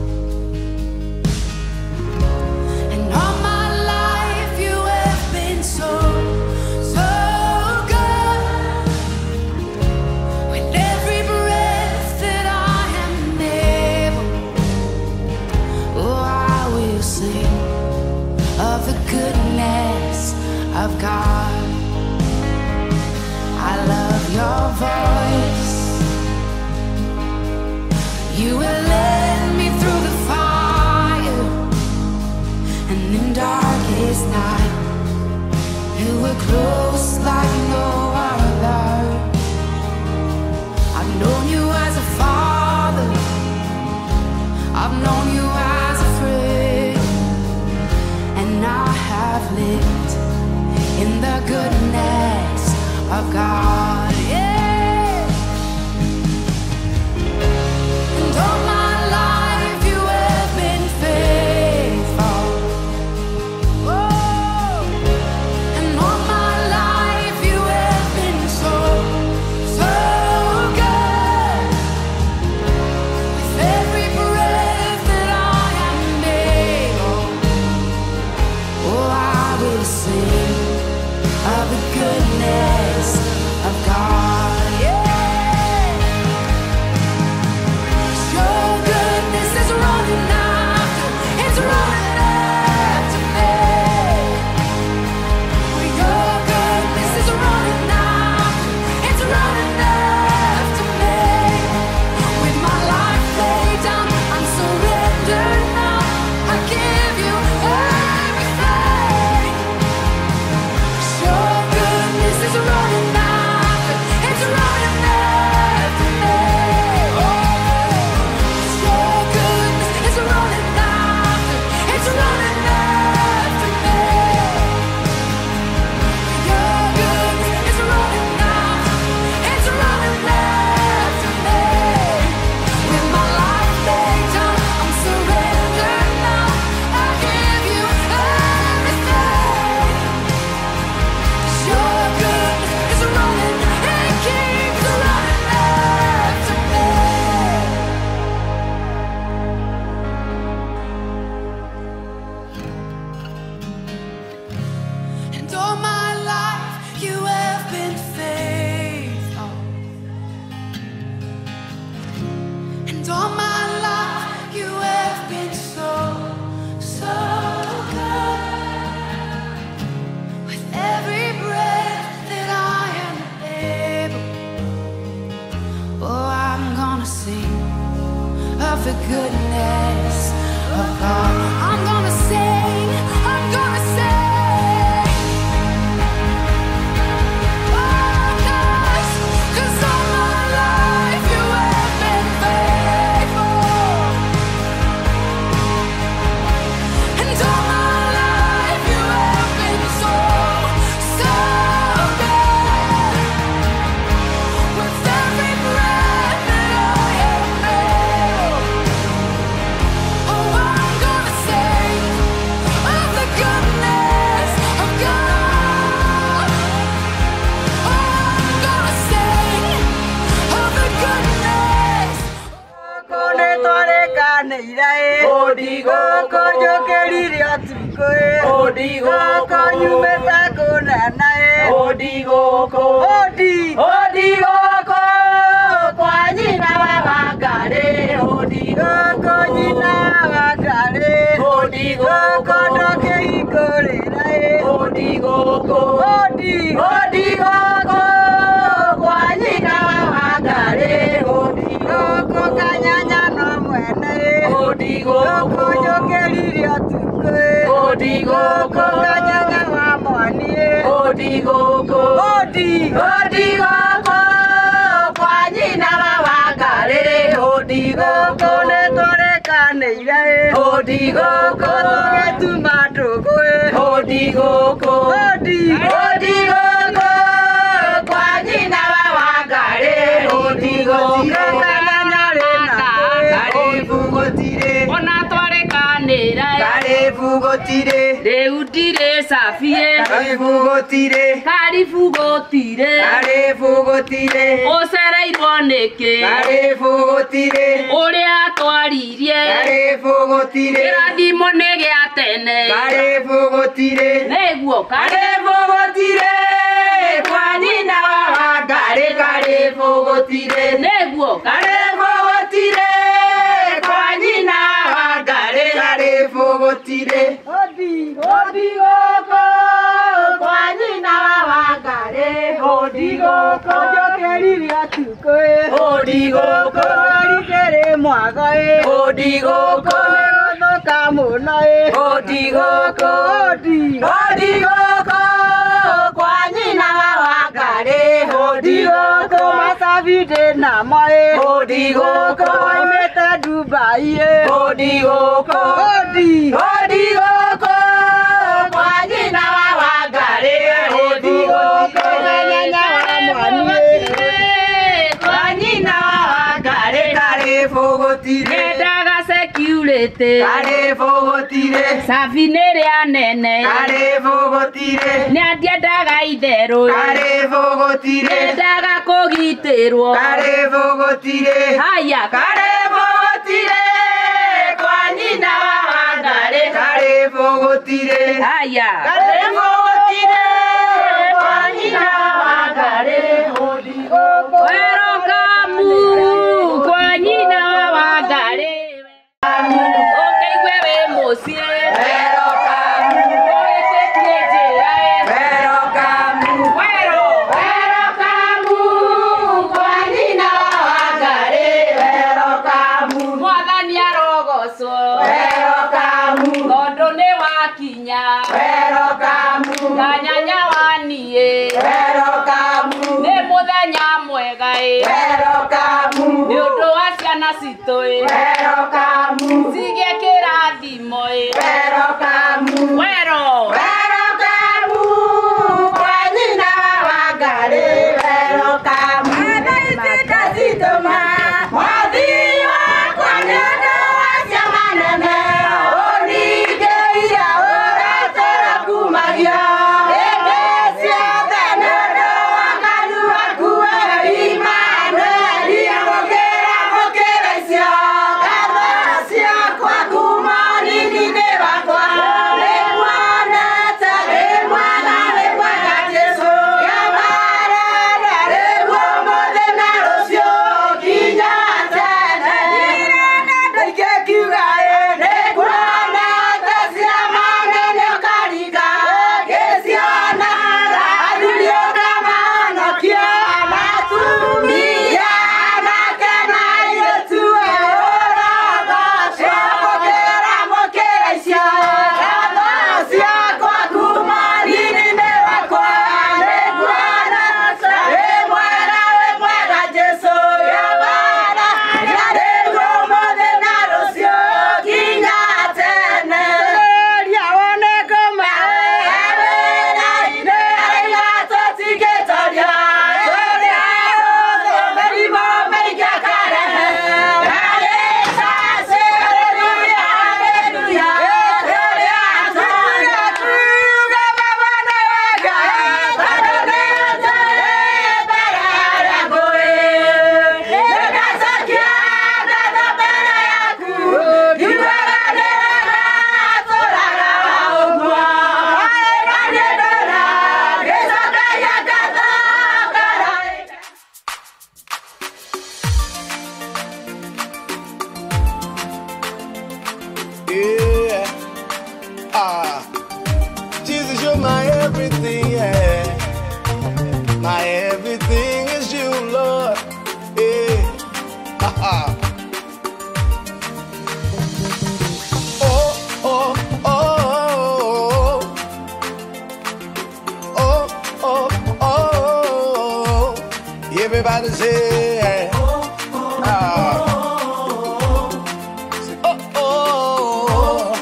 and all my life you have been so, so good. With every breath that I am able, oh, I will sing of the goodness of God. I love your voice. You will lead me through the fire, and in darkest night you were close like no other. I've known you as a father, I've known you as a friend, and I have lived in the goodness of God, yeah. And all my life you have been faithful. Oh, and all my life you have been so, so good. With every breath that I am able, oh, I will sing of the goodness of God, yeah. Your goodness is running after, it's running after me. Your goodness is running after, it's running after me. With my life laid down, I'm surrendered now. I give you everything. Your goodness is running after, it's running after me. Your goodness is running after, it's running after me. Your goodness is running after, it's running after me. With my life laid down, I'm surrendered now. I give you everything. Your goodness is running, it keeps running after me. And all my life you have been faithful, and all my life you have been so, so good. With every breath that I am able, oh, I'm gonna sing of the goodness of God. I'm gonna sing, I'm gonna sing. Oh, 'cause, 'cause all my life you have been faithful, and all my life you have been so, so good. With every breath that I am able, oh, I'm gonna sing. Odi goko nyumete kunene. Odi goko. Odi. Odi goko. Kwa nyina wa Wangari. Odi goko nyina Wangari. Odi goko ndoke igorera. Odi goko. Odi. Odi goko. Kwa nyina wa Wangari. Odi goko kanyanya no mwene. Odi goko nyokeririo tukwe. Odi goko kanyanya wa mwani. Odi goko. Odi. Odi goko. Kwa nyina wa Wangari. Odi goko netorekanĩire. Odi goko tũgĩtuma ndũgũ. Odi goko. Odi. Odi goko. Kwa nyina wa Wangari. Odi goko kanyanya rĩna. Karibu gũtirĩ. Ona twarekanĩra. Karibu gũtirĩ. Rĩu ndirĩ cabie. Karibu gũtirĩ. Karibu gũtirĩ. Karibu gũtirĩ. Ũcereirwo nĩkĩ? Karibu gũtirĩ. Ũrĩa twaririe. Karibu gũtirĩ. Kĩrathimo nĩ gĩa tene. Karibu gũtirĩ. Nĩguo. Karibu gũtirĩ. Kwa nyina wa Wangari. Karibu gũtirĩ. Nĩguo. Karibu gũtirĩ. Kwa nyina wa Wangari. Karibu gũtirĩ. Odi. Odi goko. Kwa nyina wa Wangari. Odi goko. Njokeririo tukwe. Odi goko. Rikere mwaga. Odi goko. Nĩgũthũka mũno. Odi goko. Odi. Odi goko. Kwa nyina wa Wangari. Odi goko. Macabi ndĩnamo. Odi goko. Oimĩte Dubai. Odi goko. Odi. Odi goko. Kwa nyina wa Wangari. Odi goko. Kanyanya wa mwani. Kwa nyina wa Wangari. Karibu gũtirĩ. Nyendaga security. Karibu gũtirĩ. Cabi nĩ rĩa nene. Karibu gũtirĩ. Nĩandiendaga itherũ. Karibu gũtirĩ. Nyendaga kũgitĩrwo. Karibu gũtirĩ. Haya. Karibu gũtirĩ. Kwa nyina wa Wangari. Karibu gũtirĩ. Haya. Karibu gũtirĩ. Kwa nyina wa Wangari. Odi goko. Welcome kwa nyina wa Wangari. Ũkĩigue wĩ mũciĩ. Welcome. Ũĩtĩkie njĩra. Welcome. Wero. Welcome kwa nyina wa Wangari. Welcome. Mwathani arogocwo. Welcome. Tondũ nĩ wakinya. Welcome. Kanyanya wa niĩ. Welcome. Nĩ mũthenya mwega. Welcome. Nĩ ũndũ wa ciana citũ. Welcome. Cigĩe kĩrathimo. Welcome. Wero. Welcome kwa nyina wa Wangari. Welcome. Anaitĩka citũma. Mwathi wakwa nĩ ũndũ wa ciama nene. Ũningĩire ũratũra kumagia. Hĩndĩ ciothe nĩ ũndũ wa Ngai waku we Emmanueli. Mũkĩra mũkĩra icio. Ngatho ciakwa kuma nini-inĩ wakwa. Nĩ mwana everything is you, Lord. Yeah. Ha ha. Everybody say, oh, oh, ah. Say, oh, oh,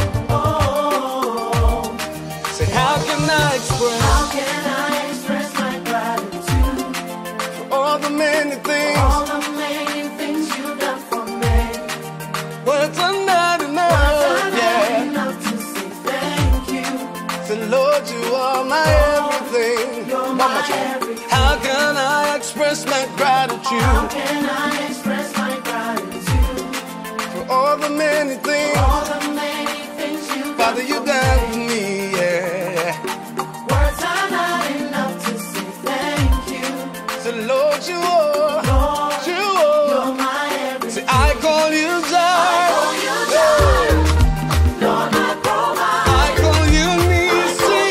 oh, oh. Say, how can I express? How can I express my gratitude for all the many things, all the many things you've done for me? Words are not enough, Words are yeah. not enough to say thank you. Say, Lord, you are my everything. You're my everything. How can I express my gratitude? How can I express my gratitude for all the many things, all the many things you Father, you done for me, yeah. Words are not enough to say thank you. So Lord, you are, Lord, you are, you're my everything. Say, I call you Jireh. I call you Jireh. Lord, my provider. I call you Nisi.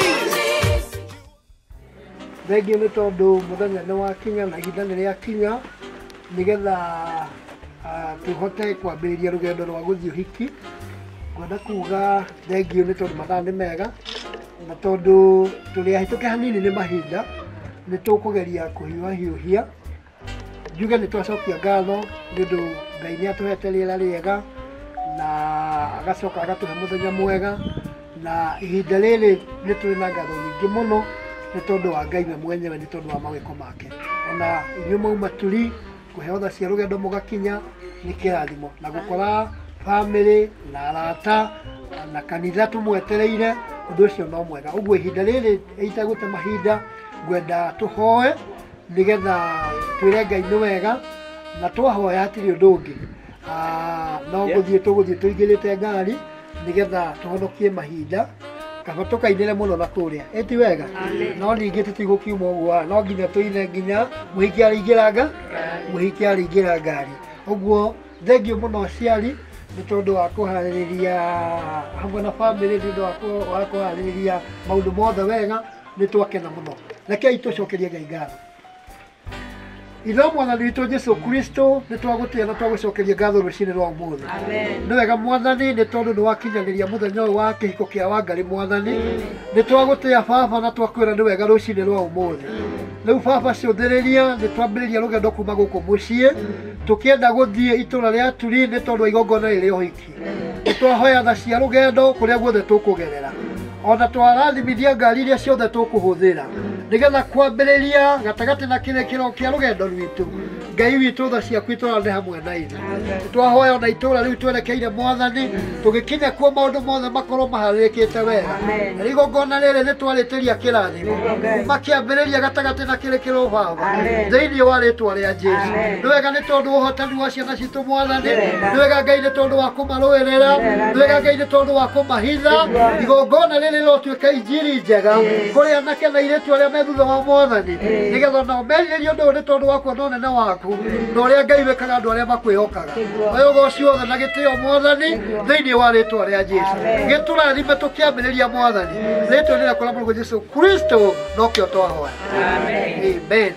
Thengiũ nĩ tondũ mũthenya nĩ wakinya na ihinda nĩ rĩakinya nĩgetha tũhote kwambĩrĩria rũgendo rwa gũthiĩ ũhiki. Ngwenda kuuga thengiũ nĩ tondũ mathaa nĩ mega na tondũ tũrĩ ahĩtũke hanini nĩ mahinda nĩ tũkũgeria kũhiũhahiũhia. Njuge nĩ twacokia ngatho nĩ ũndũ Ngai nĩ atũhete rĩera rĩega na agacoka agatũhe mũthenya mwega na ihinda rĩrĩ nĩ tũrĩ na ngatho nyingĩ mũno nĩ tondũ wa Ngai we mwenyewe, nĩ tondũ wa mawĩko make. Ona inyuĩ mauma tũri kũheo tha cia rũgendo mũgakinya nĩ kĩrathimo na gũkora bamĩrĩ na arata na kanitha tũmwetereire, ũndũ ũcio no mwega. Ũguo ihinda rĩrĩ itagũte mahinda ngwenda tũhoe nĩgetha twĩre Ngai nĩ wega na twahoya hatirĩ ũndũ ũngĩ no gũthiĩ tũgũthiĩ tũingĩrĩte ngari nĩgetha tũhonokie mahinda kaba tũkainĩre mũno na kũrĩa ĩti wega. No ningĩ tũtigũkiuma ũguo, no nginya tũine nginya mũhiki arĩingĩra mũhiki arĩingĩra ngari. Ũguo thengiũ mũno aciari nĩ tondũ wa kũharĩrĩria hamwe na bamĩrĩ, nĩ ũndũ wa kũharĩrĩria maũndũ mothe wega, nĩ twakena mũno. Rekei tũcokerie Ngai ngatho. Ithe Mwathani witũ Jesũ Kristo nĩ twagũtĩĩa na twagũcokeria ngatho rũcinĩ rwa ũmũthĩ. Nĩ wega Mwathani nĩ tondũ nĩ wakinyanĩria mũthenya ũyũ wa kĩhiko kĩa Wangarĩ Mwathani. Nĩ twagũtĩĩa Baba na twakwĩra nĩ wega rũcinĩ rwa ũmũthĩ. Rĩu Baba cũthĩrĩria nĩ twambĩrĩria rũgendo kuma gũkũ mũciĩ tũkĩenda gũthiĩ itũũra rĩa Turi nĩ tondũ wa igongona rĩrĩ ũhiki. Nĩ twahoya tha cia rũgendo kũrĩa guothe tũkũgerera, ona twarathimithia ngari iria ciothe tũkũhũthĩra nĩgetha kwambĩrĩria gatagatĩ na kĩrĩkĩro kĩa rũgendo rwitũ. Ngai witũ tha ciaku itũũra nĩ hamwe na ithuĩ. Twahoya ona itũũra rĩu twerekeire Mwathani tũgĩkinya kuo maũndũ mothe makorwo maharĩrĩkĩte wega. Na igongona rĩrĩ nĩ twarĩtĩria kĩrathimo kuma kĩambĩrĩria gatagatĩ na kĩrĩkĩro Baba thĩinĩ wa rĩĩtwa rĩa Jesũ. Nĩ wega nĩ tondũ wa ũhotani wa ciana citũ Mwathani, nĩ wega Ngai nĩ tondũ wa kũmarũĩrĩra, nĩ wega Ngai nĩ tondũ wa kũmahitha. Igongona rĩrĩ rĩrotuĩka injiri njega kũrĩ anake na airĩtu arĩa me thutha wa Mwathani, nĩgetha nao merirĩrie ũndũ ũyũ nĩ tondũ wa kuona ũnene waku na ũrĩa Ngai wĩkaga andũ arĩa makwĩhokaga. Wĩũgo ũcio wothe na gĩtĩo Mwathani thĩinĩ wa rĩĩtwa rĩa Jesũ. Gĩtũrathime tũkĩambĩrĩria Mwathani rĩĩtwa-inĩ rĩakwa rĩa Mũrũgũ Jesũ Kristo no kĩo twahoya. Amen.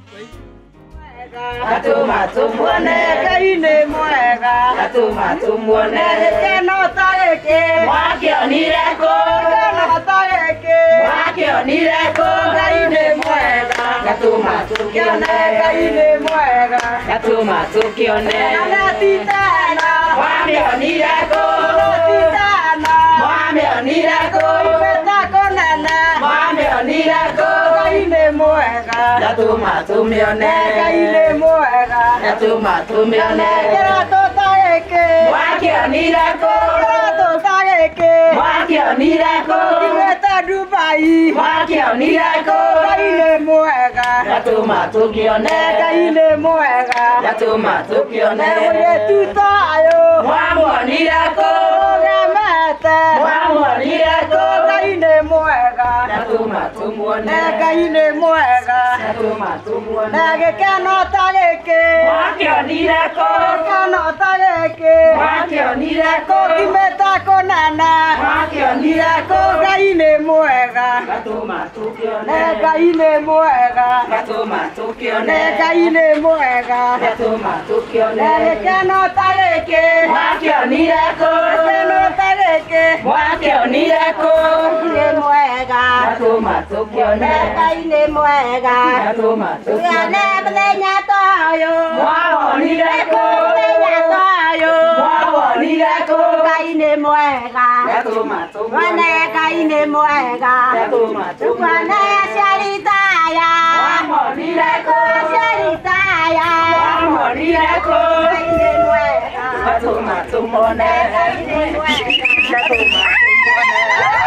Gatũma tũmuone Ngai nĩ mwega, gatũma tũmuone gĩkeno ta gĩkĩ wakĩonire kũ, gĩkeno ta gĩkĩ wakĩonire kũ. Ngai nĩ mwega, gatũma tũkĩone Ngai nĩ mwega, gatũma tũkĩone natitana wamĩonire kũ, natitana wamĩonire kũ, ĩtakũnene wamĩonire kũ. Ngai nĩ mwega, gatũma tũmĩone Ngai nĩ mwega, gatũma tũmĩone kĩratũ ta gĩkĩ wakĩonire kũ, kĩratũ ta gĩkĩ wakĩonire kũ, kiumĩte Dubai wakĩonire kũ. Ngai nĩ mwega, gatũma tũkĩone Ngai nĩ mwega, gatũma tũkĩone mũirĩtu ta ũyũ wamuonire kũ, ũgemete muonete mwamuonire kũ Ngai nĩ mwega natũma tũmuone Ngai nĩ mwega natũma tũmuone gĩkeno ta gĩkĩ mwakĩonire kũ gĩkeno ta gĩkĩ mwakĩonire kũ kimĩte kũnene mwakĩonire kũ Ngai nĩ mwega natũma tũkĩone Ngai nĩ mwega natũma tũkĩone Ngai nĩ mwega natũma tũkĩone gĩkeno ta gĩkĩ mwakĩonire kũ gĩkeno ta gĩkĩ mwakĩonire kũ nĩ mwega natũma tũkĩone Ngai nĩ mwega natũma tũkĩone mũthenya ta ũyũ mwawonire kũ mũthenya ta ũyũ mwawonire kũ Ngai nĩ mwega natũma tũmuone Ngai nĩ mwega natũma tũmuone aciari taya mwawonire kũ aciari taya mwawonire kũ Ngai nĩ mwega natũma tũmuone Ngai nĩ mwega natũma tũmuone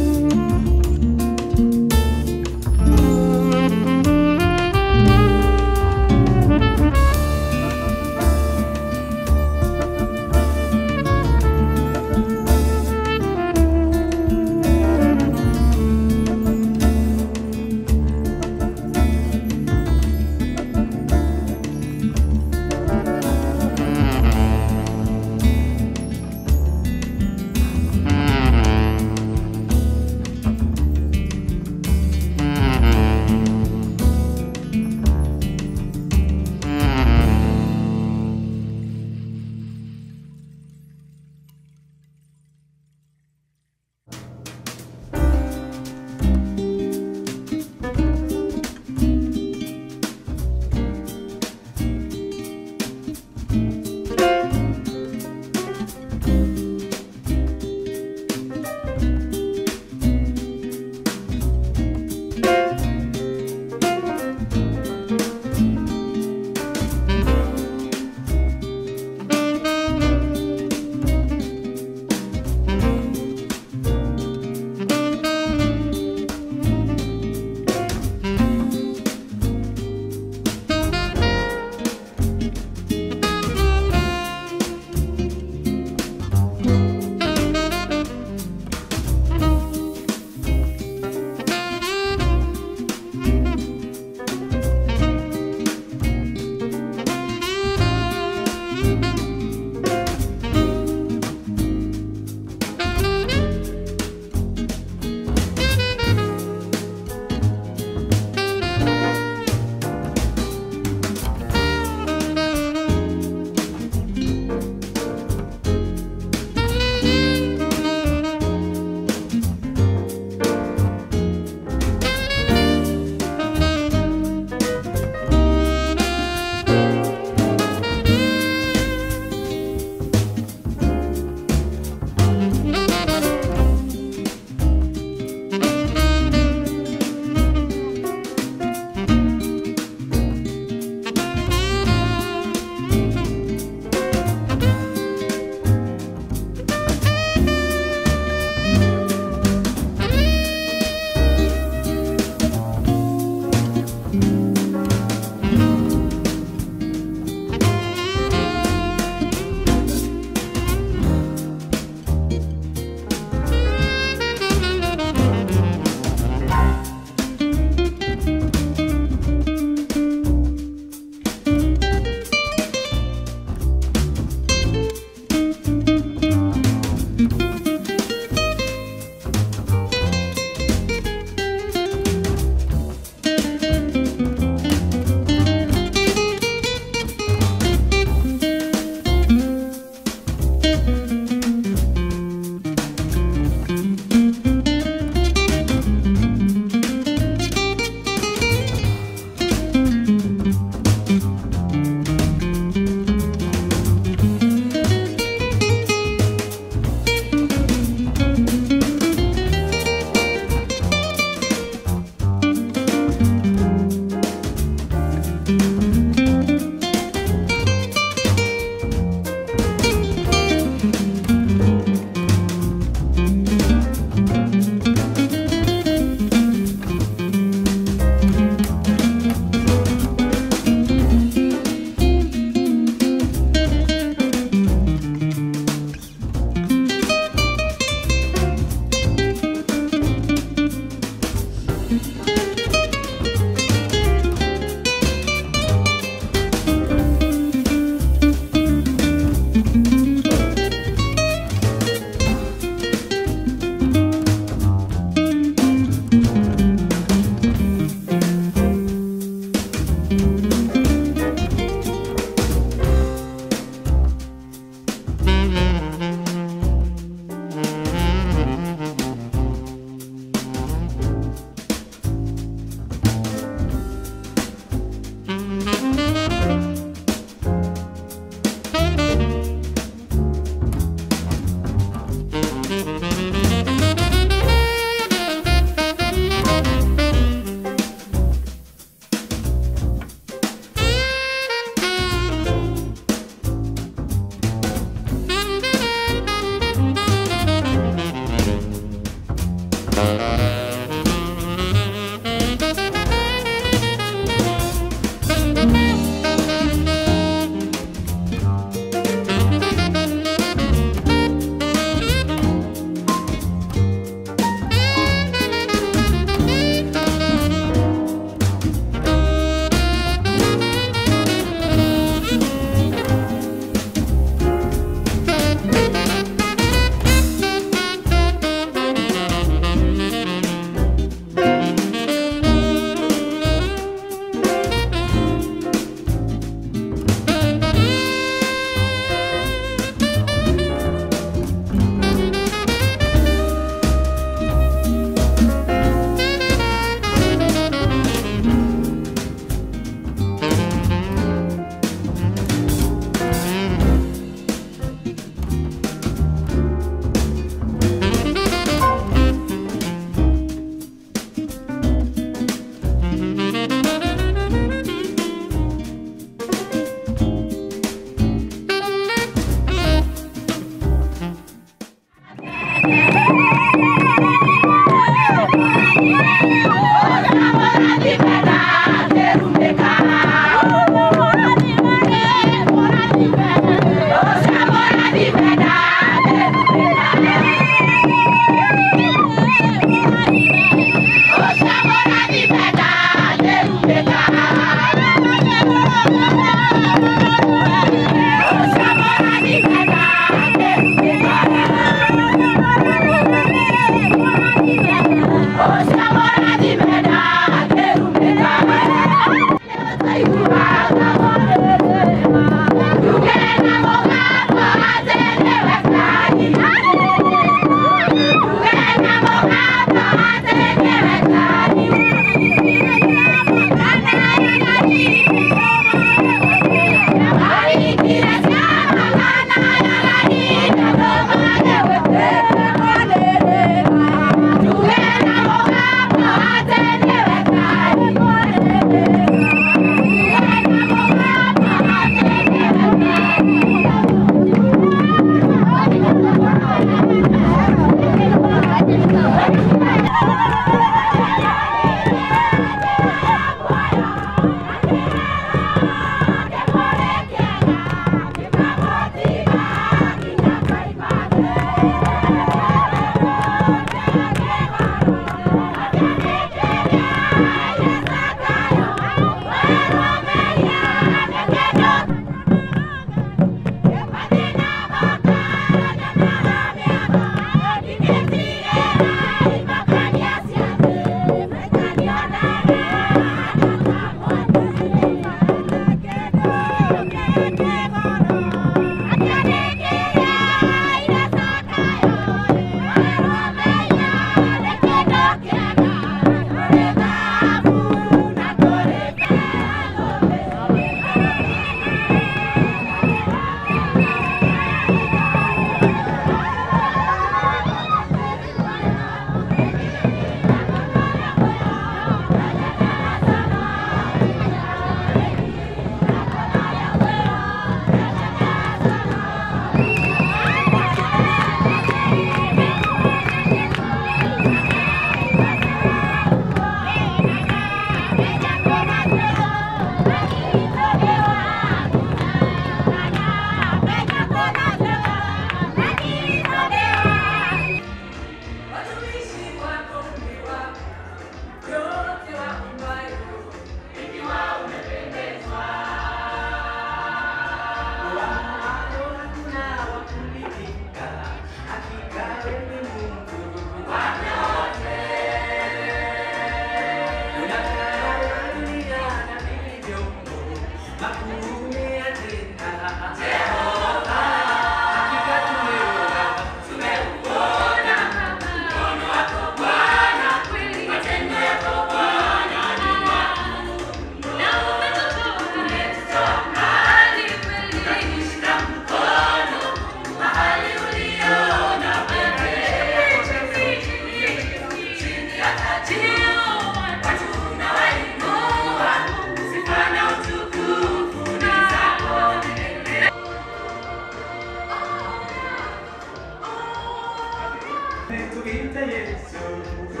Tuite Yesu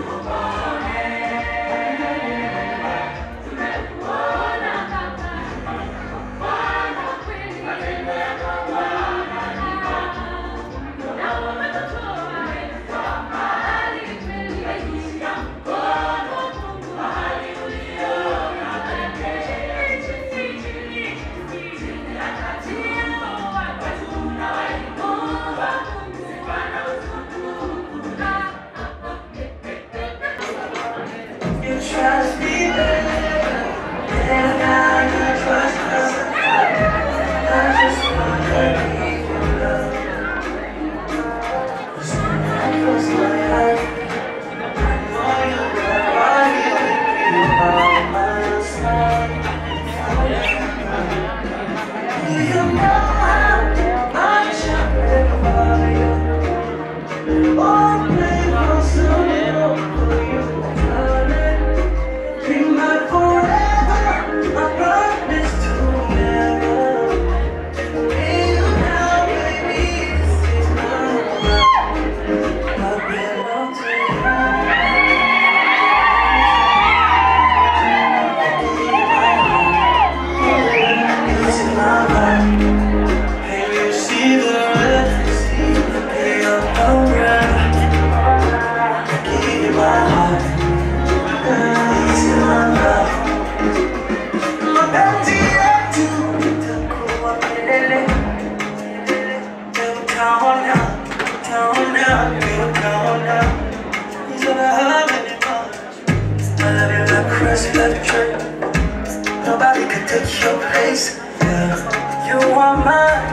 betray. Nobody can take your place. Yeah, you are mine.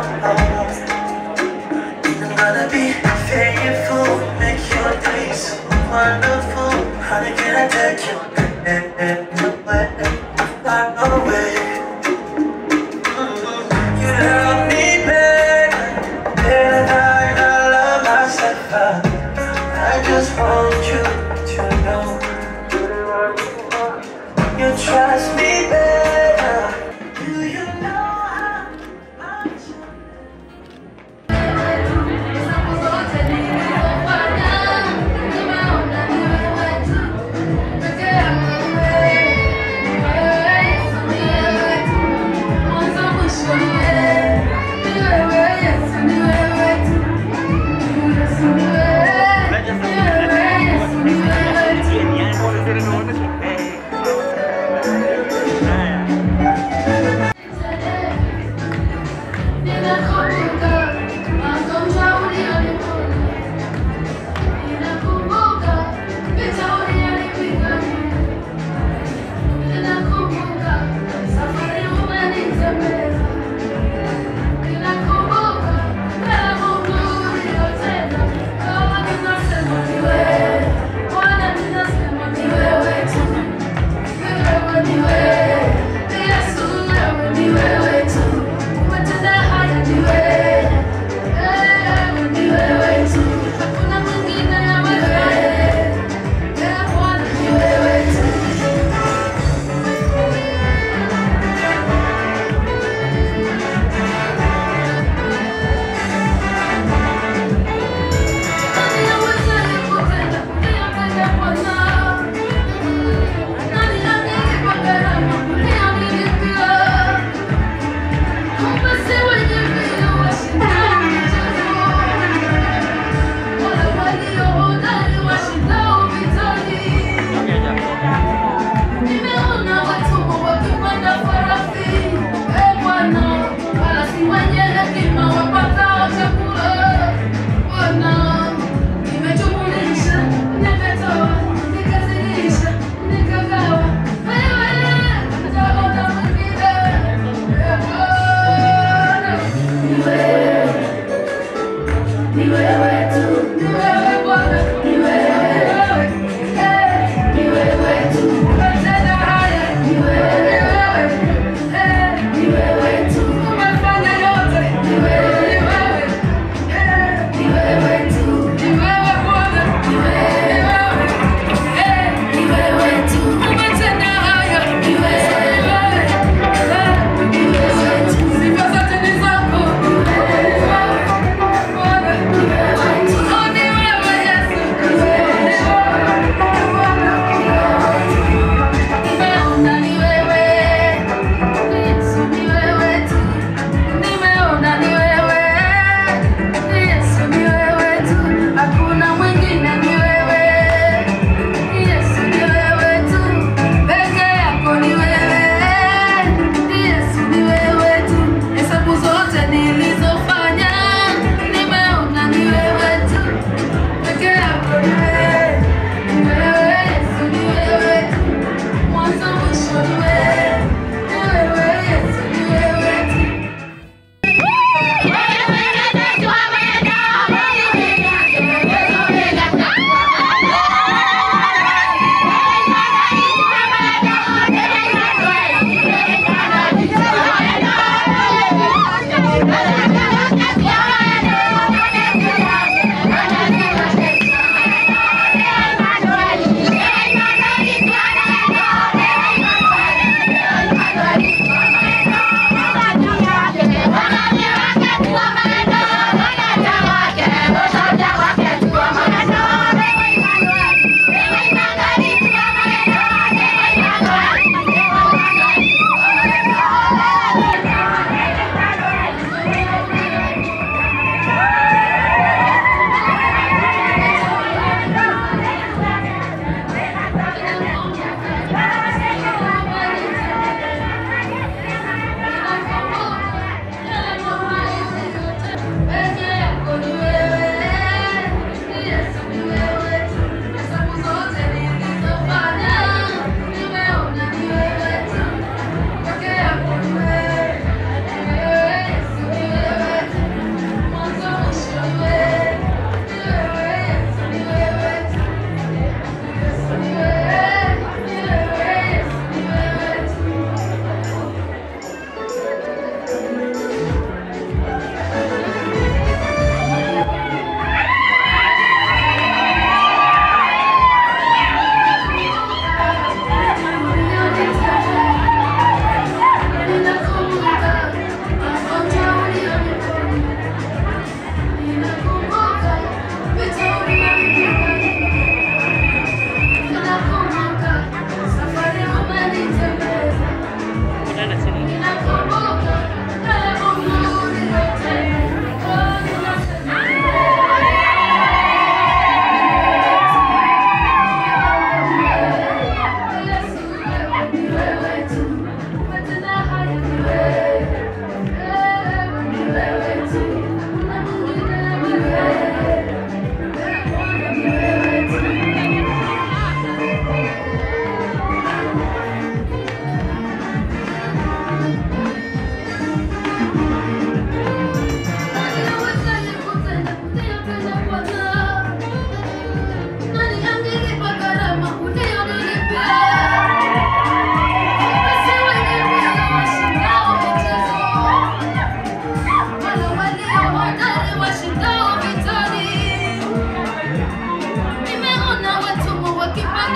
I'm gonna be faithful, make your days wonderful. Honey, can I take you anywhere? Fly away. Mm-hmm. You love me better, better than I love myself. I just want you to know you trust me better. Do you know how much?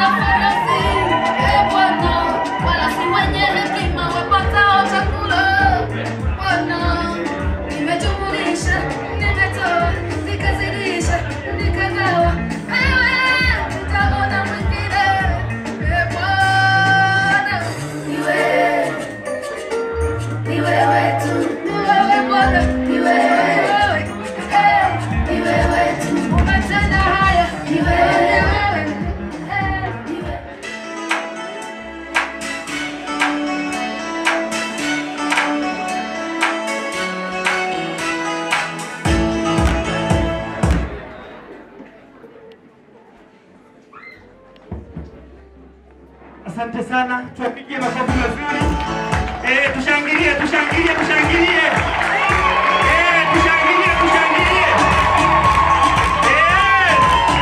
Asante sana, tuwapigie makofi mazuri. Eh, tushangilie, tushangilie, tushangilie. Eh, tushangilie, tushangilie. Eh.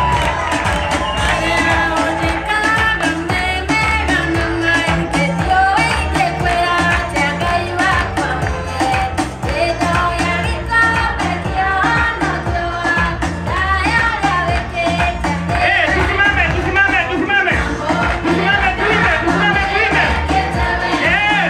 Eh, tusimame, tusimame, tusimame. Tusimame, tuimbe, tusimame, tuimbe. Eh.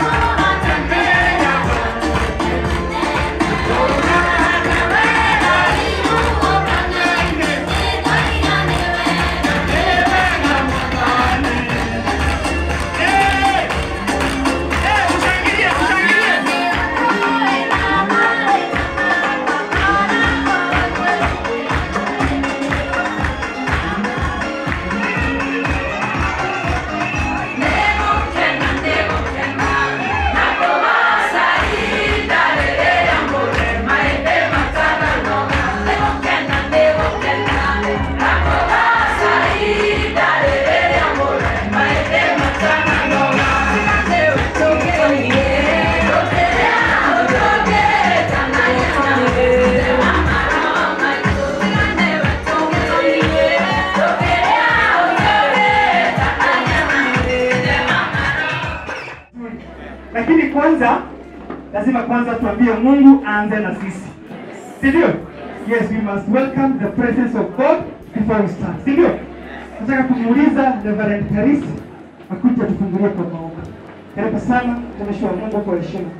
Lakini kwanza lazima kwanza tuambie Mungu aanze na sisi. Si ndio? Yes, we must welcome the presence of God before we start. Si ndio? Nataka kumuuliza Reverend Harris akuja tufungulie kwa maombi. Karibu sana mtumishi wa Mungu kwa heshima.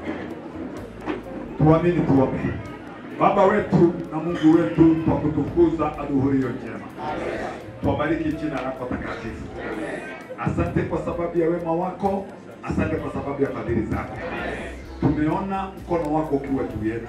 Tuamini tuombe. Baba wetu na Mungu wetu, kwa kutukuza adhuhuri njema. Tubariki jina lako takatifu. Asante kwa sababu ya wema wako, asante kwa sababu ya fadhili zako. Tumeona mkono wako ukiwa juu yetu.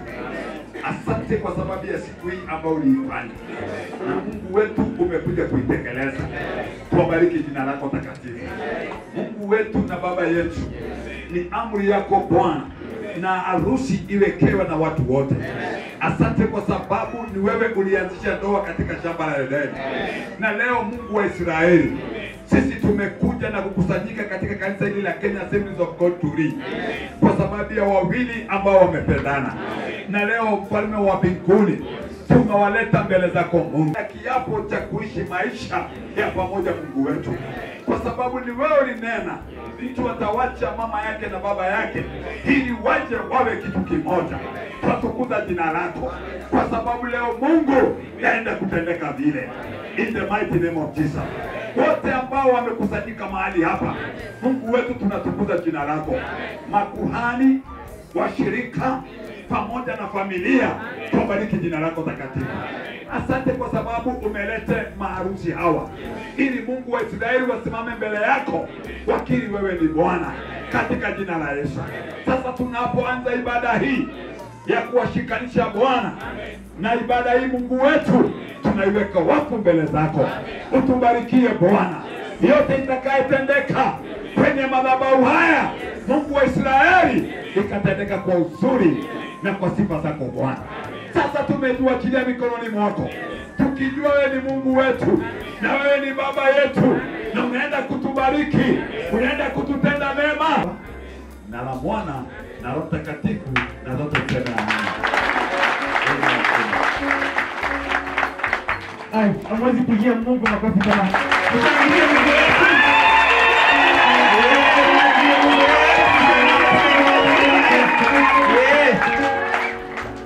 Asante kwa sababu ya siku hii ambayo uliifanya. Na Mungu wetu umekuja kuitekeleza. Tubariki jina lako takatifu. Mungu wetu na Baba yetu, ni amri yako Bwana, na harusi iwekewe na watu wote. Asante kwa sababu ni wewe ulianzisha ndoa katika shamba la Edeni. Na leo Mungu wa Israeli, sisi tumekuja na kukusanyika katika kanisa hili la Kenya Assemblies of God Turi kwa sababu ya wawili ambao wamependana. Na leo mfalme wa mbinguni, tunawaleta mbele zako Mungu, kiapo cha kuishi maisha ya pamoja Mungu wetu, kwa sababu ni wewe ulinena mtu atawacha mama yake na baba yake ili waje wawe kitu kimoja. Tunatukuza jina lako kwa sababu leo Mungu yaenda kutendeka vile. In the mighty name of Jesus. Wote ambao wamekusanyika mahali hapa, Mungu wetu, tunatukuza jina lako. Makuhani, washirika pamoja na familia, tubariki jina lako takatifu. Asante kwa sababu umelete maharusi hawa ili Mungu wa Israeli wasimame mbele yako wakiri wewe ni Bwana, katika jina la Yesu. Sasa tunapoanza ibada hii ya kuwashikanisha Bwana na ibada hii, Mungu wetu, tunaiweka wako mbele zako. Utubarikie Bwana, yote itakayotendeka kwenye madhabahu haya, Mungu wa Israeli, ikatendeka kwa uzuri na kwa sifa zako Bwana. Sasa tumetuachilia mikononi mwako, tukijua wewe ni Mungu wetu na wewe ni Baba yetu, na unaenda kutubariki, unaenda kututenda mema. Na la Mwana na Roho Mtakatifu na zote tuseme amina. Ai, amwezi pigia Mungu makofi kama. Tushangilie Mungu wetu.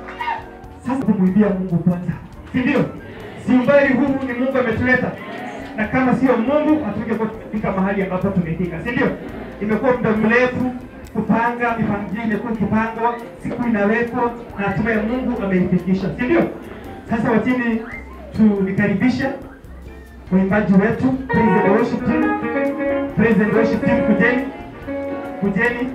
Sasa tumuimbia Mungu kwanza. Si ndio? Si umbali huu ni Mungu ametuleta. na kama sio Mungu hatungekuwa tumefika mahali ambapo tumefika, si ndio? Imekuwa muda mrefu kupanga, mipango imekuwa ikipangwa, siku inawekwa na hatimaye Mungu ameifikisha, si ndio? Sasa wachini tulikaribisha waimbaji wetu, praise and worship team, praise and worship team, kujeni, kujeni.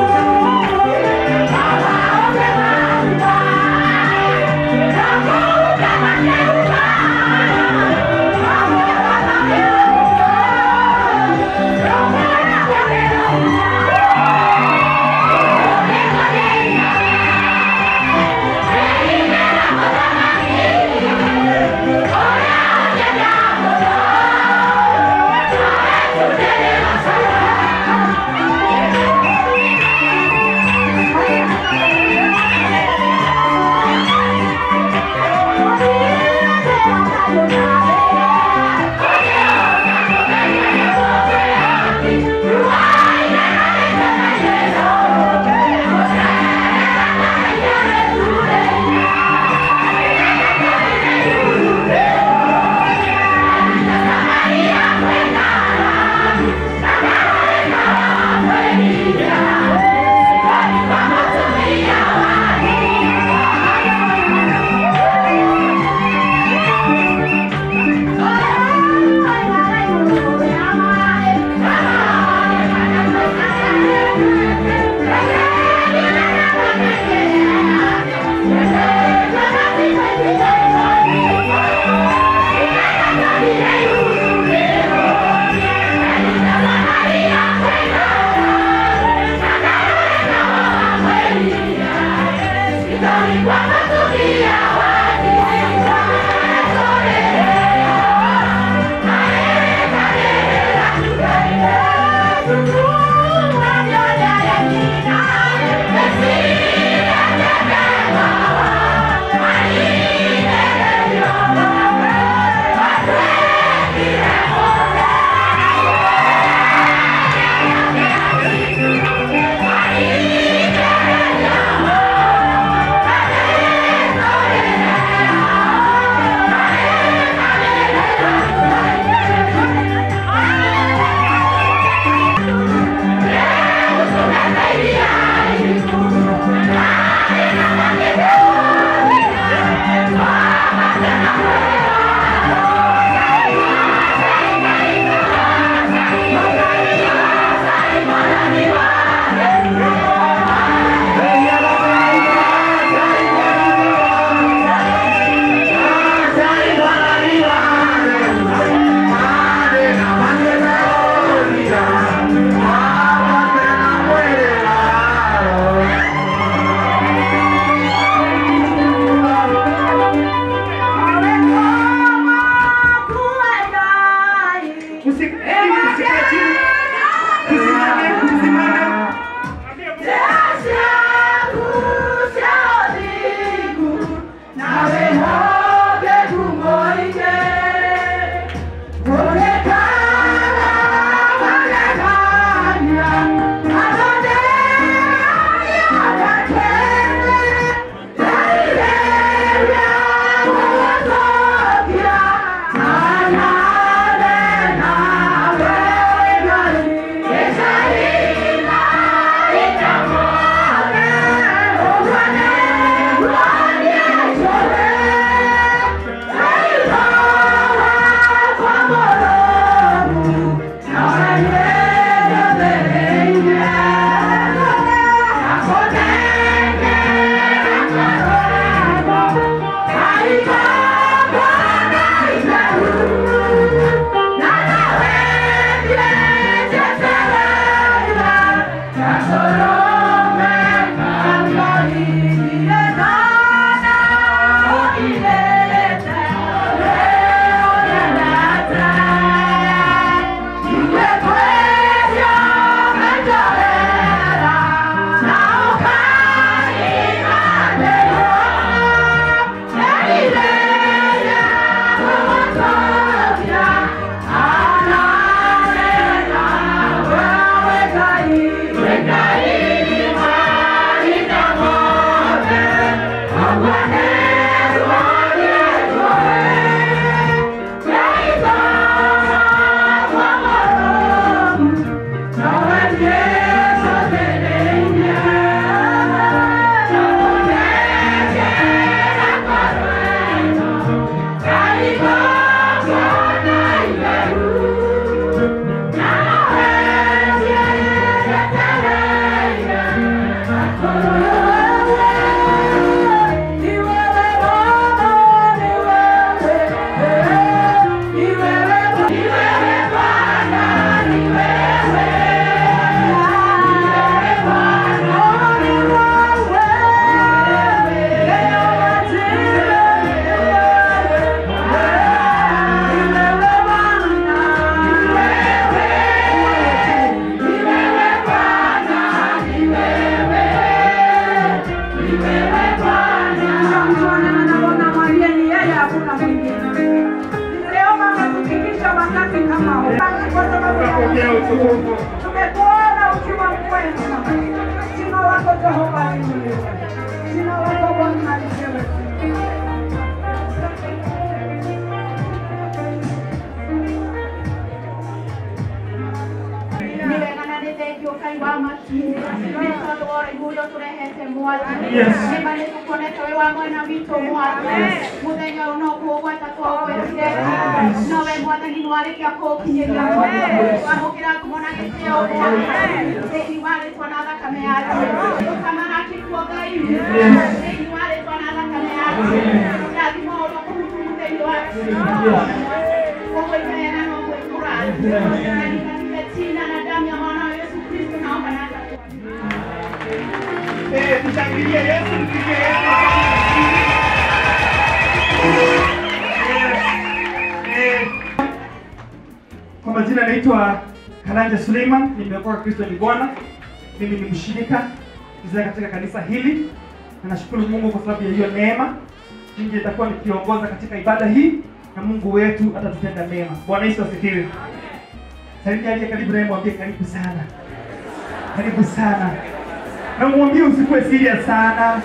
Come on! Thank you. Tunapokea utukufu. Tumekuona ukiwa mwema. Jina lako Jehova liinuliwe. Jina lako Bwana lipewe sifa. Jina na damu ya mwana Yesu Kristo naomba na Eh, tushangilie Yesu, tushangilie Yesu. Eh, kwa majina naitwa Karanja Suleiman, nimekuwa Kristo ni Bwana. Mimi ni mshirika mzee katika kanisa hili. Na nashukuru Mungu kwa sababu ya hiyo neema. Mimi nitakuwa nikiongoza katika ibada hii na Mungu wetu atatutenda mema. Bwana Yesu asifiwe. Salimia aliye karibu naye, mwambie karibu sana. Karibu sana. Na mwambie usikuwe serious sana.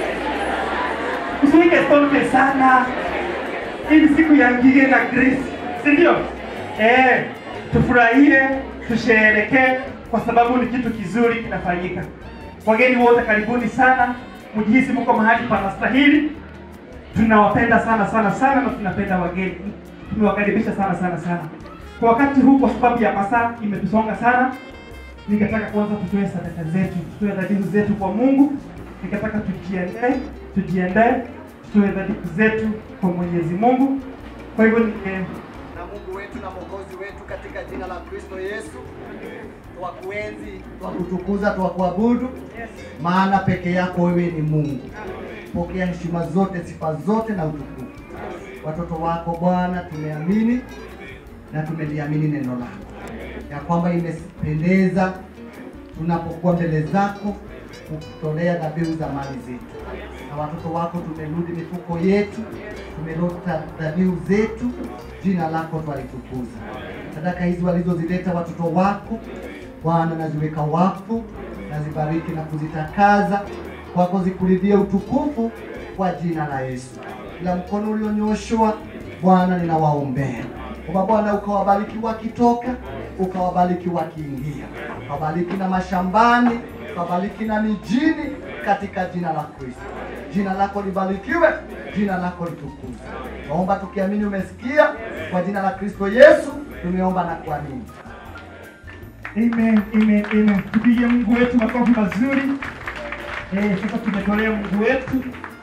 Usiweke stone sana. Hii ni siku ya ngige na grace. Si ndio? Eh, tufurahie, tusherehekee kwa sababu ni kitu kizuri kinafanyika. Wageni wote karibuni sana. Mjihisi mko mahali panastahili. Tunawapenda sana sana sana na tunapenda wageni. Tumewakaribisha sana sana sana. Kwa wakati huu kwa sababu ya masaa imetusonga sana, ningetaka kwanza tutoe sadaka zetu, tutoe dhabihu zetu kwa Mungu. Ningetaka tujiandae, tujiandae, tutoe dhabihu zetu kwa Mwenyezi Mungu. Kwa hivyo ni na Mungu wetu na Mwokozi wetu katika jina la Kristo Yesu, twakuenzi, twakutukuza, twakuabudu, maana peke yako wewe ni Mungu. Pokea heshima zote, sifa zote na utukufu. Watoto wako Bwana, tumeamini na tumeliamini neno lako ya kwamba imependeza tunapokuwa mbele zako kutolea dhabihu za mali zetu. Na watoto wako tumerudi mifuko yetu, tumeleta dhabihu zetu, jina lako twalitukuza. Sadaka hizi walizozileta watoto wako Bwana, naziweka wakfu, nazibariki na kuzitakaza kwako, zikuridhie utukufu kwa jina la Yesu. Kila mkono ulionyoshwa Bwana ninawaombea kwa Bwana, ukawabariki wakitoka, ukawabariki wakiingia, ukawabariki na mashambani, ukawabariki na mijini katika jina la Kristo. Jina lako libarikiwe, jina lako litukuzwe. Naomba tukiamini umesikia, kwa jina la Kristo Yesu tumeomba na kuamini. Amen, amen, amen. Tupige Mungu wetu makofi mazuri. Eh, sasa tumetolea Mungu wetu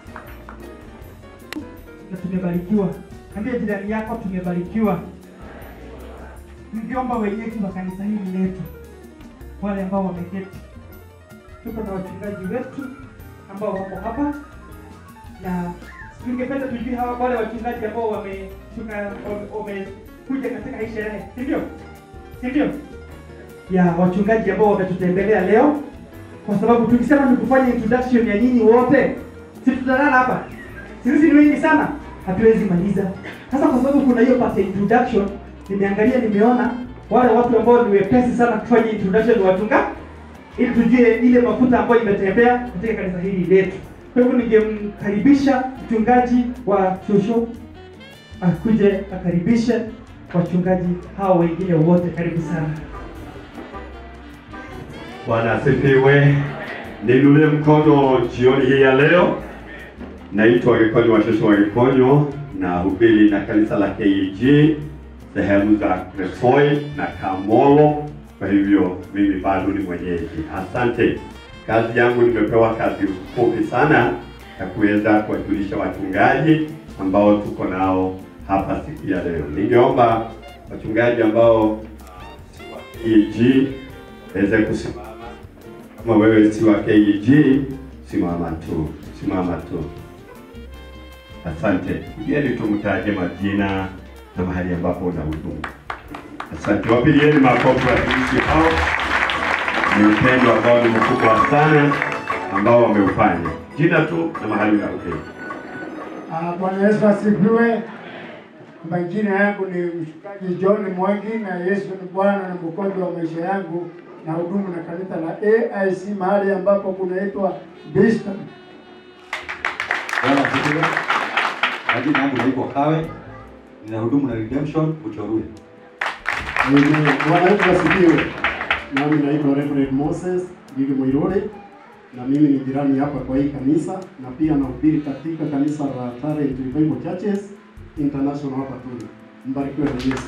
na tumebarikiwa. Ambia jirani yako tumebarikiwa. Ningeomba wenyeji wa kanisa hili letu, wale ambao wameketi, tuko na wachungaji wetu ambao wako hapa, na tungependa tujue hawa wale wachungaji ambao wameshuka wamekuja katika hii sherehe, si ndio? Si ndio? Ya wachungaji ambao wametutembelea leo, kwa sababu tukisema ni kufanya introduction ya nyinyi wote, si tutalala hapa. Sisi ni wengi sana, hatuwezi maliza. Sasa kwa sababu kuna hiyo part introduction, nimeangalia nimeona wale watu ambao ni wepesi sana kufanya introduction wachunga, ili tujue ile mafuta ambayo imetembea katika kanisa hili letu. Kwa hivyo ningemkaribisha mchungaji wa Shosho akuje akaribishe wachungaji hao wengine wote. Karibu sana. Bwana asifiwe. Niinulie mkono jioni hii ya leo. Naitwa Gikonyo wa Shosho wa Gikonyo na hubiri na kanisa la K E G sehemu za Krefoi na Kamolo. Kwa hivyo mimi bado ni mwenyeji. Asante. Kazi yangu nimepewa kazi fupi sana ya kuweza kuwajulisha wachungaji ambao tuko nao hapa siku ya leo. Ningeomba wachungaji ambao si wa K E G waweze kusimama. Kama wewe si wa K E G, simama tu, simama tu. Asante. Kujeni tumtaje majina na mahali ambapo unahudumu. Asante. Wapigieni makofi watumishi hao. Ni upendo ambao ni mkubwa sana ambao wameufanya. Jina tu na mahali unahudumu. Ah, Bwana Yesu asifiwe. Majina yangu ni mchungaji John Mwangi na Yesu ni Bwana na Mwokozi wa maisha yangu, na hudumu na kanisa la A I C mahali ambapo kunaitwa Boston. Bwana asifiwe. Majina yangu naitwa Kawe, ninahudumu na Redemption Uchorue. Bwana Yesu asifiwe. Nami naitwa Reverend Moses Gigi Moirore, na mimi ni jirani hapa kwa hii kanisa, na pia nahubiri katika kanisa la Tarent Revival Churches International hapa tu. Mbarikiwe na Yesu.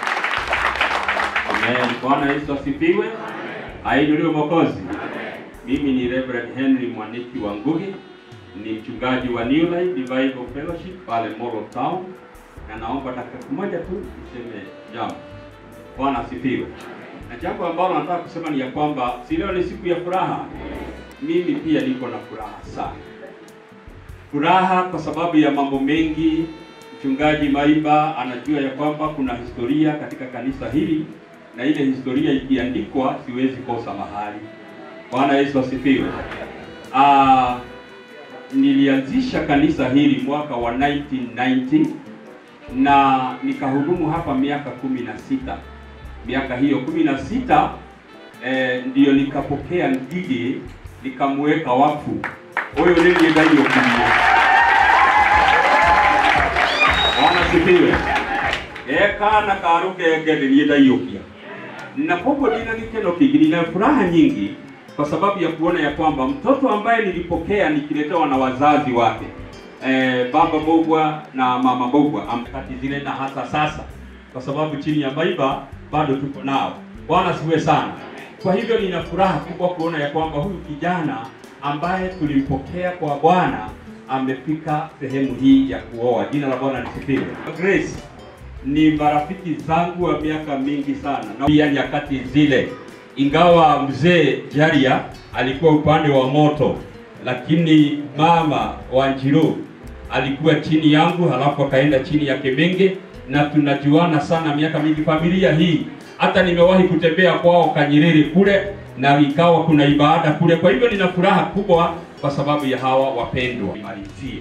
Amen. Bwana Yesu asifiwe. Ainuliwe Mwokozi. Mimi ni Reverend Henry Mwaniki wa Ngugi, ni mchungaji wa New Life Revival Fellowship pale Moro Town, na naomba dakika moja tu niseme jambo. Bwana asifiwe. Na jambo ambalo nataka kusema ni ya kwamba si leo ni siku ya furaha. Mimi pia niko na furaha sana. Furaha kwa sababu ya mambo mengi. Mchungaji Maiba anajua ya kwamba kuna historia katika kanisa hili, na ile historia ikiandikwa siwezi kosa mahali. Bwana Yesu asifiwe. Ah, nilianzisha kanisa hili mwaka wa nineteen ninety na nikahudumu hapa miaka kumi na sita. Miaka hiyo kumi na sita eh, ndio nikapokea Ngigi nikamweka wakfu. Huyo nili ndio kumia. Bwana asifiwe. Eka na karuke ngede nienda yokia. Na popo nina nikeno kigini na furaha nyingi kwa sababu ya kuona ya kwamba mtoto ambaye nilipokea nikiletewa na wazazi wake, eh, baba Bogwa na mama Bogwa amkati zile na hata sasa, kwa sababu chini ya Maiba bado tuko nao. Bwana siwe sana. Kwa hivyo nina furaha kubwa kuona ya kwamba huyu kijana ambaye tulimpokea kwa Bwana amefika sehemu hii ya kuoa. Jina la Bwana lisifiwe. Grace ni marafiki zangu wa miaka mingi sana, na pia nyakati zile, ingawa mzee Jaria alikuwa upande wa moto, lakini mama Wanjiru alikuwa chini yangu, halafu akaenda chini ya Kemenge, na tunajuana sana miaka mingi familia hii. Hata nimewahi kutembea kwao Kanyerere kule, na ikawa kuna ibada kule. Kwa hivyo nina furaha kubwa kwa sababu ya hawa wapendwa. Malizie.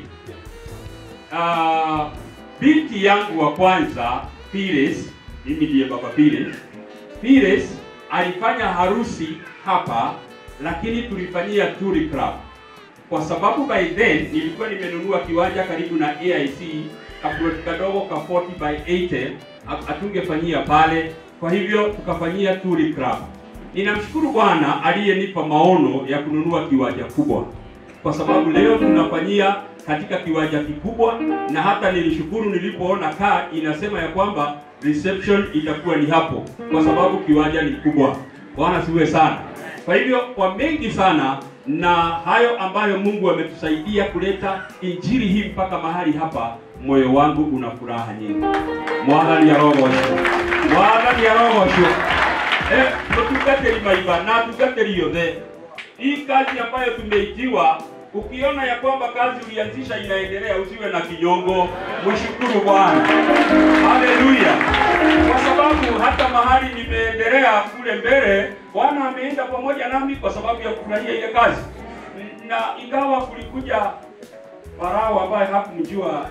Ah, binti yangu wa kwanza Pires, mimi ndiye baba Pires. Pires alifanya harusi hapa, lakini tulifanyia Turi Club. Kwa sababu by then nilikuwa nimenunua kiwanja karibu na A I C, kaploti kadogo ka forty by eighty, atungefanyia pale. Kwa hivyo tukafanyia Turi Club. Ninamshukuru Bwana aliyenipa maono ya kununua kiwanja kubwa, kwa sababu leo tunafanyia katika kiwanja kikubwa, na hata nilishukuru nilipoona kaa inasema ya kwamba reception itakuwa ni hapo, kwa sababu kiwanja ni kubwa. Bwana siwe sana. Kwa hivyo kwa mengi sana na hayo ambayo Mungu ametusaidia kuleta injili hii mpaka mahali hapa, moyo wangu una furaha nyingi. Mwana ya roho sho. Mwana ya roho sho. Eh, tukateri Maiba na tukateri yothe. Hii kazi ambayo tumeitiwa, ukiona ya kwamba kazi ulianzisha inaendelea, usiwe na kinyongo, mshukuru Bwana. Haleluya. Kwa sababu hata mahali nimeendelea kule mbele, Bwana ameenda pamoja nami kwa sababu ya kufurahia ile kazi. Na ingawa kulikuja Farao ambaye hakumjua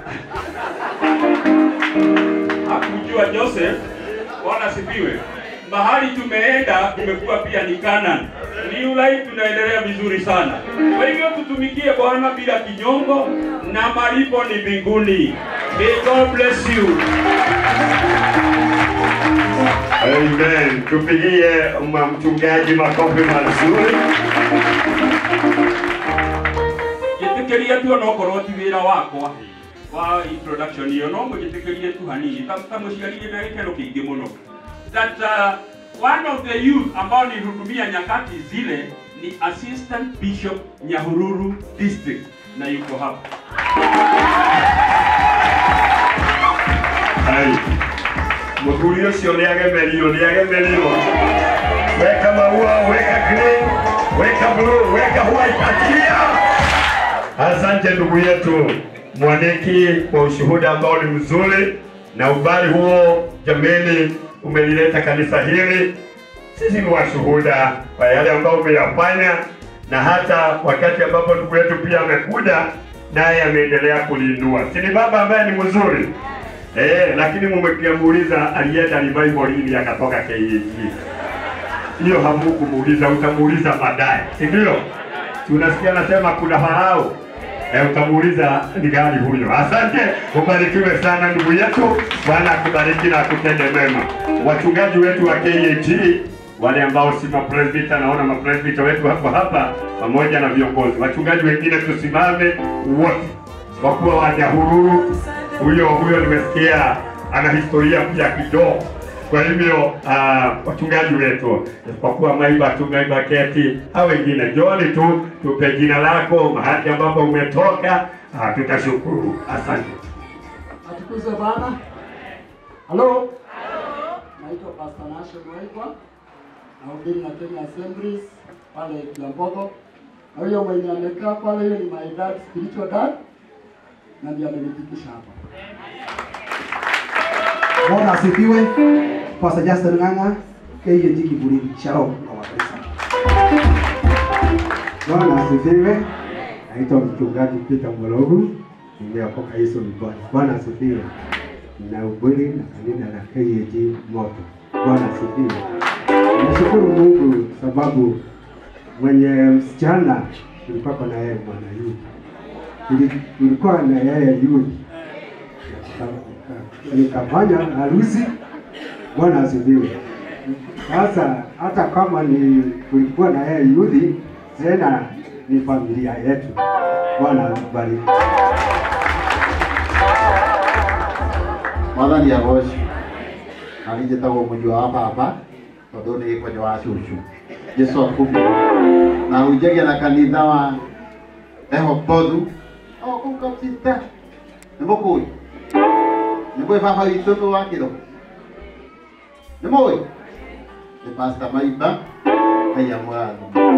hakumjua Joseph, Bwana sifiwe. Mahali tumeenda kumekuwa pia ni Canaan. New Life tunaendelea vizuri sana. Kwa hivyo tutumikie Bwana bila kinyongo, na malipo ni mbinguni. May God bless you. Amen. Tupigie mchungaji makofi mazuri. Gitekeria tu no koroti wira wakwa wa introduction hiyo, no mugitekerie tu hanini tamuciarire na gikeno kingi muno. That uh, one of the youth ambao nilihudumia nyakati zile ni Assistant Bishop Nyahururu District, na yuko hapa. Hai. Muthuri ucio ni agemerio, ni agemerio. Weka maua, weka green, weka blue, weka white, achilia. Asante ndugu yetu Mwaniki kwa ushuhuda ambao ni mzuri, na ubali huo jameni umelileta kanisa hili. Sisi ni washuhuda kwa yale ambao umeyafanya, na hata wakati ambapo ndugu yetu pia amekuja naye ameendelea kuliinua. Si ni baba ambaye ni mzuri? Eh, lakini mmekiamuuliza alienda revival lini akatoka K A G. Hiyo hamkumuuliza, utamuuliza baadaye. Si ndio? Tunasikia anasema kuna Farao. Eh, utamuuliza ni gani huyo. Asante, ubarikiwe sana ndugu yetu. Bwana akubariki na akutende mema. Wachungaji wetu wa K A G, wale ambao si mapresbita, naona mapresbita wetu hapo hapa pamoja na viongozi. Wachungaji wengine tusimame wote. Kwa kuwa wajahururu, huyo huyo nimesikia ana historia pia kidogo. Kwa hivyo uh, wachungaji wetu, kwa kuwa Maiba tu Maiba keti, hao wengine Joni tu tupe jina lako, mahali ambapo umetoka, uh, tutashukuru. Asante. Atukuzwe Bwana. Hello. Naitwa Pastor Nasho Mwaikwa. Nahubiri na Kenya Assemblies pale Kiambogo. Na huyo mwenye amekaa pale, hiyo ni my dad, spiritual dad. Na ndiye amenifikisha hapa. Bwana asifiwe. Pastor Justin Ng'ang'a, K A G Kiburi, Shalom kwa Wakristo. Bwana asifiwe. Naitwa mchungaji Peter Mologu, nimeokoka Yesu ni Bwana. Bwana asifiwe. Ninahubiri na kanisa la K A G Moto. Bwana asifiwe. Nashukuru Mungu sababu mwenye msichana tulikuwa na yeye mwana yule. Tulikuwa na yeye yule. Nikafanya harusi. Bwana asifiwe. Sasa hata kama ni tulikuwa na yeye yule, tena ni familia yetu. Bwana akubariki. Mwathani ya goci nani njĩtagwo mũnyi wa baba tondũ nĩ gĩkonyo wa cucu Jesu akubi na hunjagia na kanitha wa Ehopothu o kũu Kapsita nĩ mũkũĩ nĩ mũĩ baba witũ nĩ wa kĩro nĩ mũĩ nĩ Pastor Maiba Ngai amũrathime.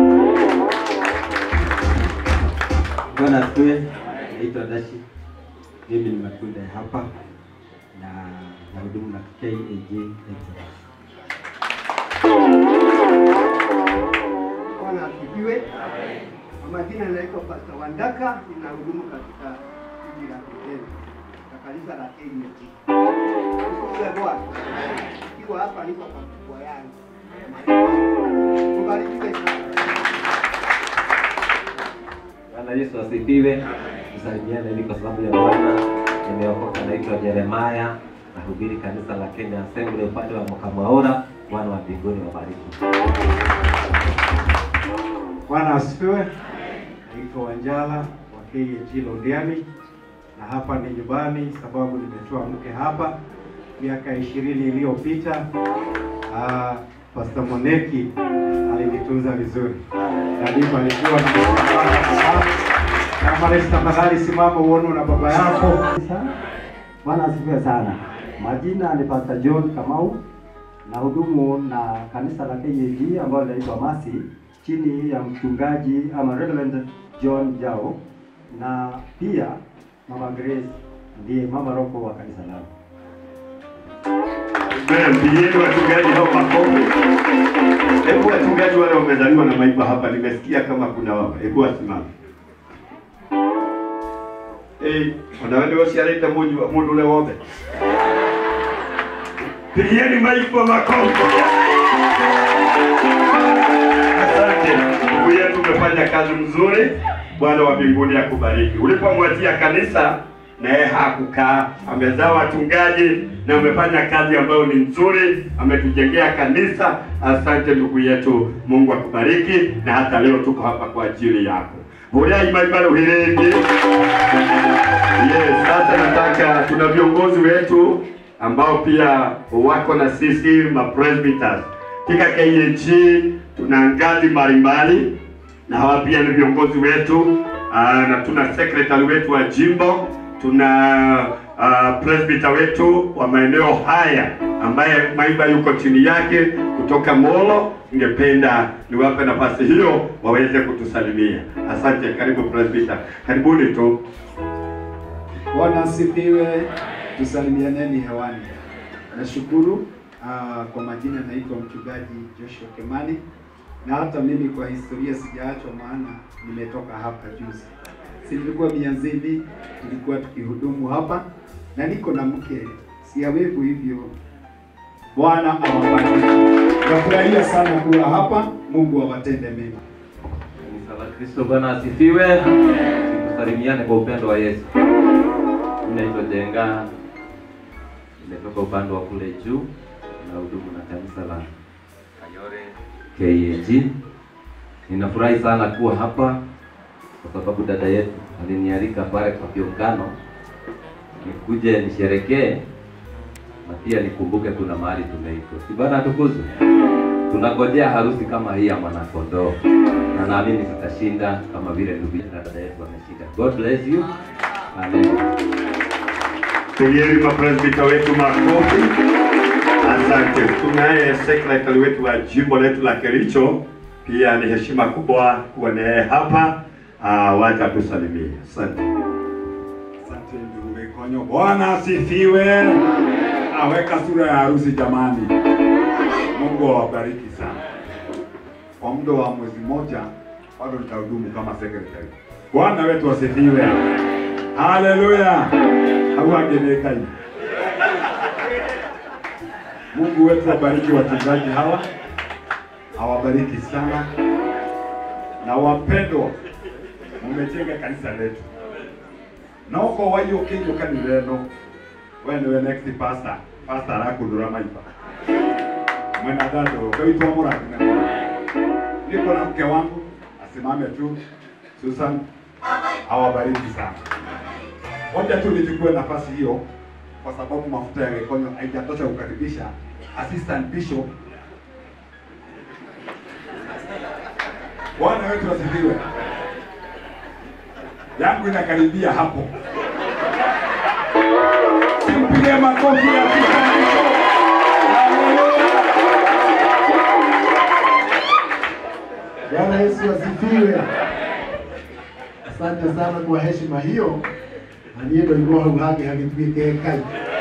Bwana asifiwe. Naitwa Dashi. Mimi ni matunda hapa na nahudumu na K A G Excellence. Bwana asifiwe. Kwa majina naitwa Pastor Wandaka, ninahudumu katika jiji la Kitale, na kanisa la K A G. Kwa Bwana, kiwa hapa niko kwa kubwa yangu. Mbarikiwe sana. Bwana Yesu asifiwe. Msalimiane ni kwa sababu ya Bwana. Nimeokoka, naitwa Jeremiah, nahubiri kanisa la Kenya Assembly upande wa Mokamaora. Bwana wa mbinguni wabariki. Bwana asifiwe. Naitwa Wanjala wa K A G Londiani, na hapa ni nyumbani sababu nimetoa mke hapa miaka ishirini iliyopita. Ah, Pastor Moneki alinitunza vizuri. Na ndipo alikuwa na msaada. Kama resta mahali simama uone na baba yako. Bwana asifiwe sana. Majina ni Pastor John Kamau. Na hudumu na kanisa la K A G ambalo linaitwa Masi chini ya mchungaji ama Reverend John Jao, na pia Mama Grace ndiye mama roko wa kanisa lao. Mbele wachungaji hao makombe. Hebu wachungaji wale wamezaliwa na Maiba hapa, nimesikia kama kuna wao. Hebu wasimame. Eh, wanawake wasialeta mundu wa mundu ule wote. Pigieni Maiba makombe. Asante. Mungu yetu umefanya kazi mzuri. Bwana wa mbinguni akubariki. Ulipomwachia kanisa na yeye hakukaa, amezaa wachungaji na umefanya kazi ambayo ni nzuri, ametujengea kanisa. Asante ndugu yetu, Mungu akubariki, na hata leo tuko hapa kwa ajili yako. Bora imaibalo hirenge. Yes, sasa nataka tuna viongozi wetu ambao pia wako na sisi mapresbyters. Tika K A G tuna ngazi mbalimbali na hawa pia ni viongozi wetu. Aa, na tuna secretary wetu wa jimbo, tuna uh, presbyter wetu wa maeneo haya ambaye Maiba yuko chini yake kutoka Molo. Ningependa niwape nafasi hiyo waweze kutusalimia. Asante, karibu presbyter. Karibuni tu. Bwana asifiwe. Tusalimianeni hewani. Nashukuru uh, kwa majina naitwa mchungaji Joshua Kemani, na hata mimi kwa historia sijaachwa, maana nimetoka hapa juzi. Si nilikuwa Mianzini, tulikuwa tukihudumu hapa na niko na mke siawevu hivyo. Bwana awabariki. Nafurahia sana kuwa hapa. Mungu awatende mema. Kanisa la Kristo, Bwana asifiwe. Tusalimiane kwa upendo wa Yesu. Mimi naitwa Jenga, nimetoka upande wa kule juu na hudumu na kanisa la Kayore K A G. Ninafurahi sana kuwa hapa kwa sababu dada yetu alinialika pale kwa kiungano nikuje nisherekee na pia nikumbuke kuna mahali tumeitwa. Si Bwana atukuzwe. Tunangojea harusi kama hii ya mwanakondoo na naamini tutashinda kama vile ndugu na dada yetu wameshinda. God bless you. Amen. Tulieni mapresbita wetu makofi. Asante. Tunaye secretary wetu wa jimbo letu la Kericho, pia ni heshima kubwa kuwa naye hapa. Uh, wacha tusalimie. Asante. Asante ndugu Mekonyo. Bwana asifiwe. Aweka sura ya harusi jamani. Mungu awabariki sana. Kwa muda wa mwezi mmoja bado nitahudumu kama secretary. Bwana wetu asifiwe. Haleluya. Hawageneka hivi. Mungu wetu awabariki wachungaji hawa. Awabariki sana. Na wapendwa, mumejenga kanisa letu. Na uko wayo kinyo kanileno. When we next pastor, pastor akudura maipa. Mwena dado, kaitwa mura. Niko na mke wangu, asimame tu. Susan, awabariki sana. Wacha tu nichukue nafasi hiyo kwa sababu mafuta ya Gekonyo haijatosha kukaribisha assistant bishop. Bwana wetu asifiwe. Yangu inakaribia hapo. Simpige makofi ya kisanifu. Bwana Yesu asifiwe. Asante sana kwa heshima hiyo. Aliyedo iroha uhage hagituike kai.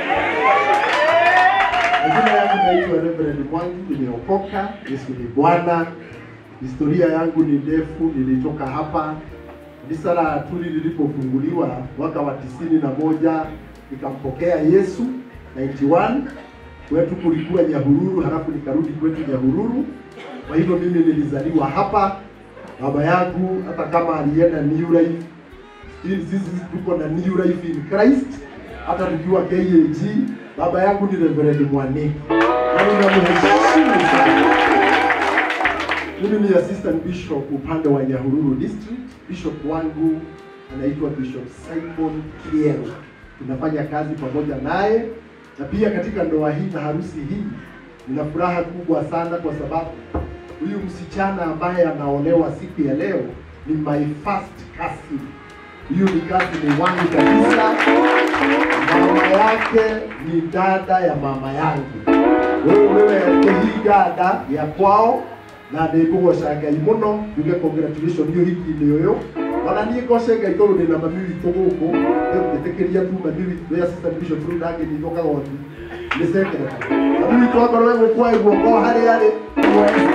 Jina yangu naitwa Reverend Mwangi, nimeokoka. Yesu ni Bwana. Historia yangu ni ndefu, nilitoka hapa kanisa la Tuli lilipofunguliwa mwaka wa tisini na moja, nikampokea Yesu tisini na moja. Kwetu kulikuwa Nyahururu, halafu nikarudi kwetu Nyahururu. Kwa hivyo mimi nilizaliwa hapa. Baba yangu hata kama alienda New Life, still sisi tuko na New Life in Christ. Hata tukiwa K A G, baba yangu ni Reverend Mwaniki. Na ninamheshimu sana. Mimi ni assistant bishop upande wa Nyahururu district. Bishop wangu anaitwa Bishop Simon Kiero. Tunafanya kazi pamoja naye, na pia katika ndoa hii na harusi hii nina furaha kubwa sana kwa sababu huyu msichana ambaye anaolewa siku ya leo ni my first cousin. Huyu ni cousin wangu kabisa. Mama yake ni dada ya mama yangu. Wewe wewe hii dada ya kwao na ndikuwa shanga imuno, yuge congratulations hiyo hiki ndio yo. Wala ni ko shanga ito ni na mami wito goko, ndetekeria tu mami wito ya sister bishop tu ndage ni toka wote. Ni sekere. Mami wito akoro wewe kwa ibo ko hare hare.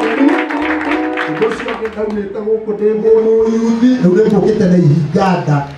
Ndio sio kwa ndio goko demo yuthi, ndio goko kitana higada.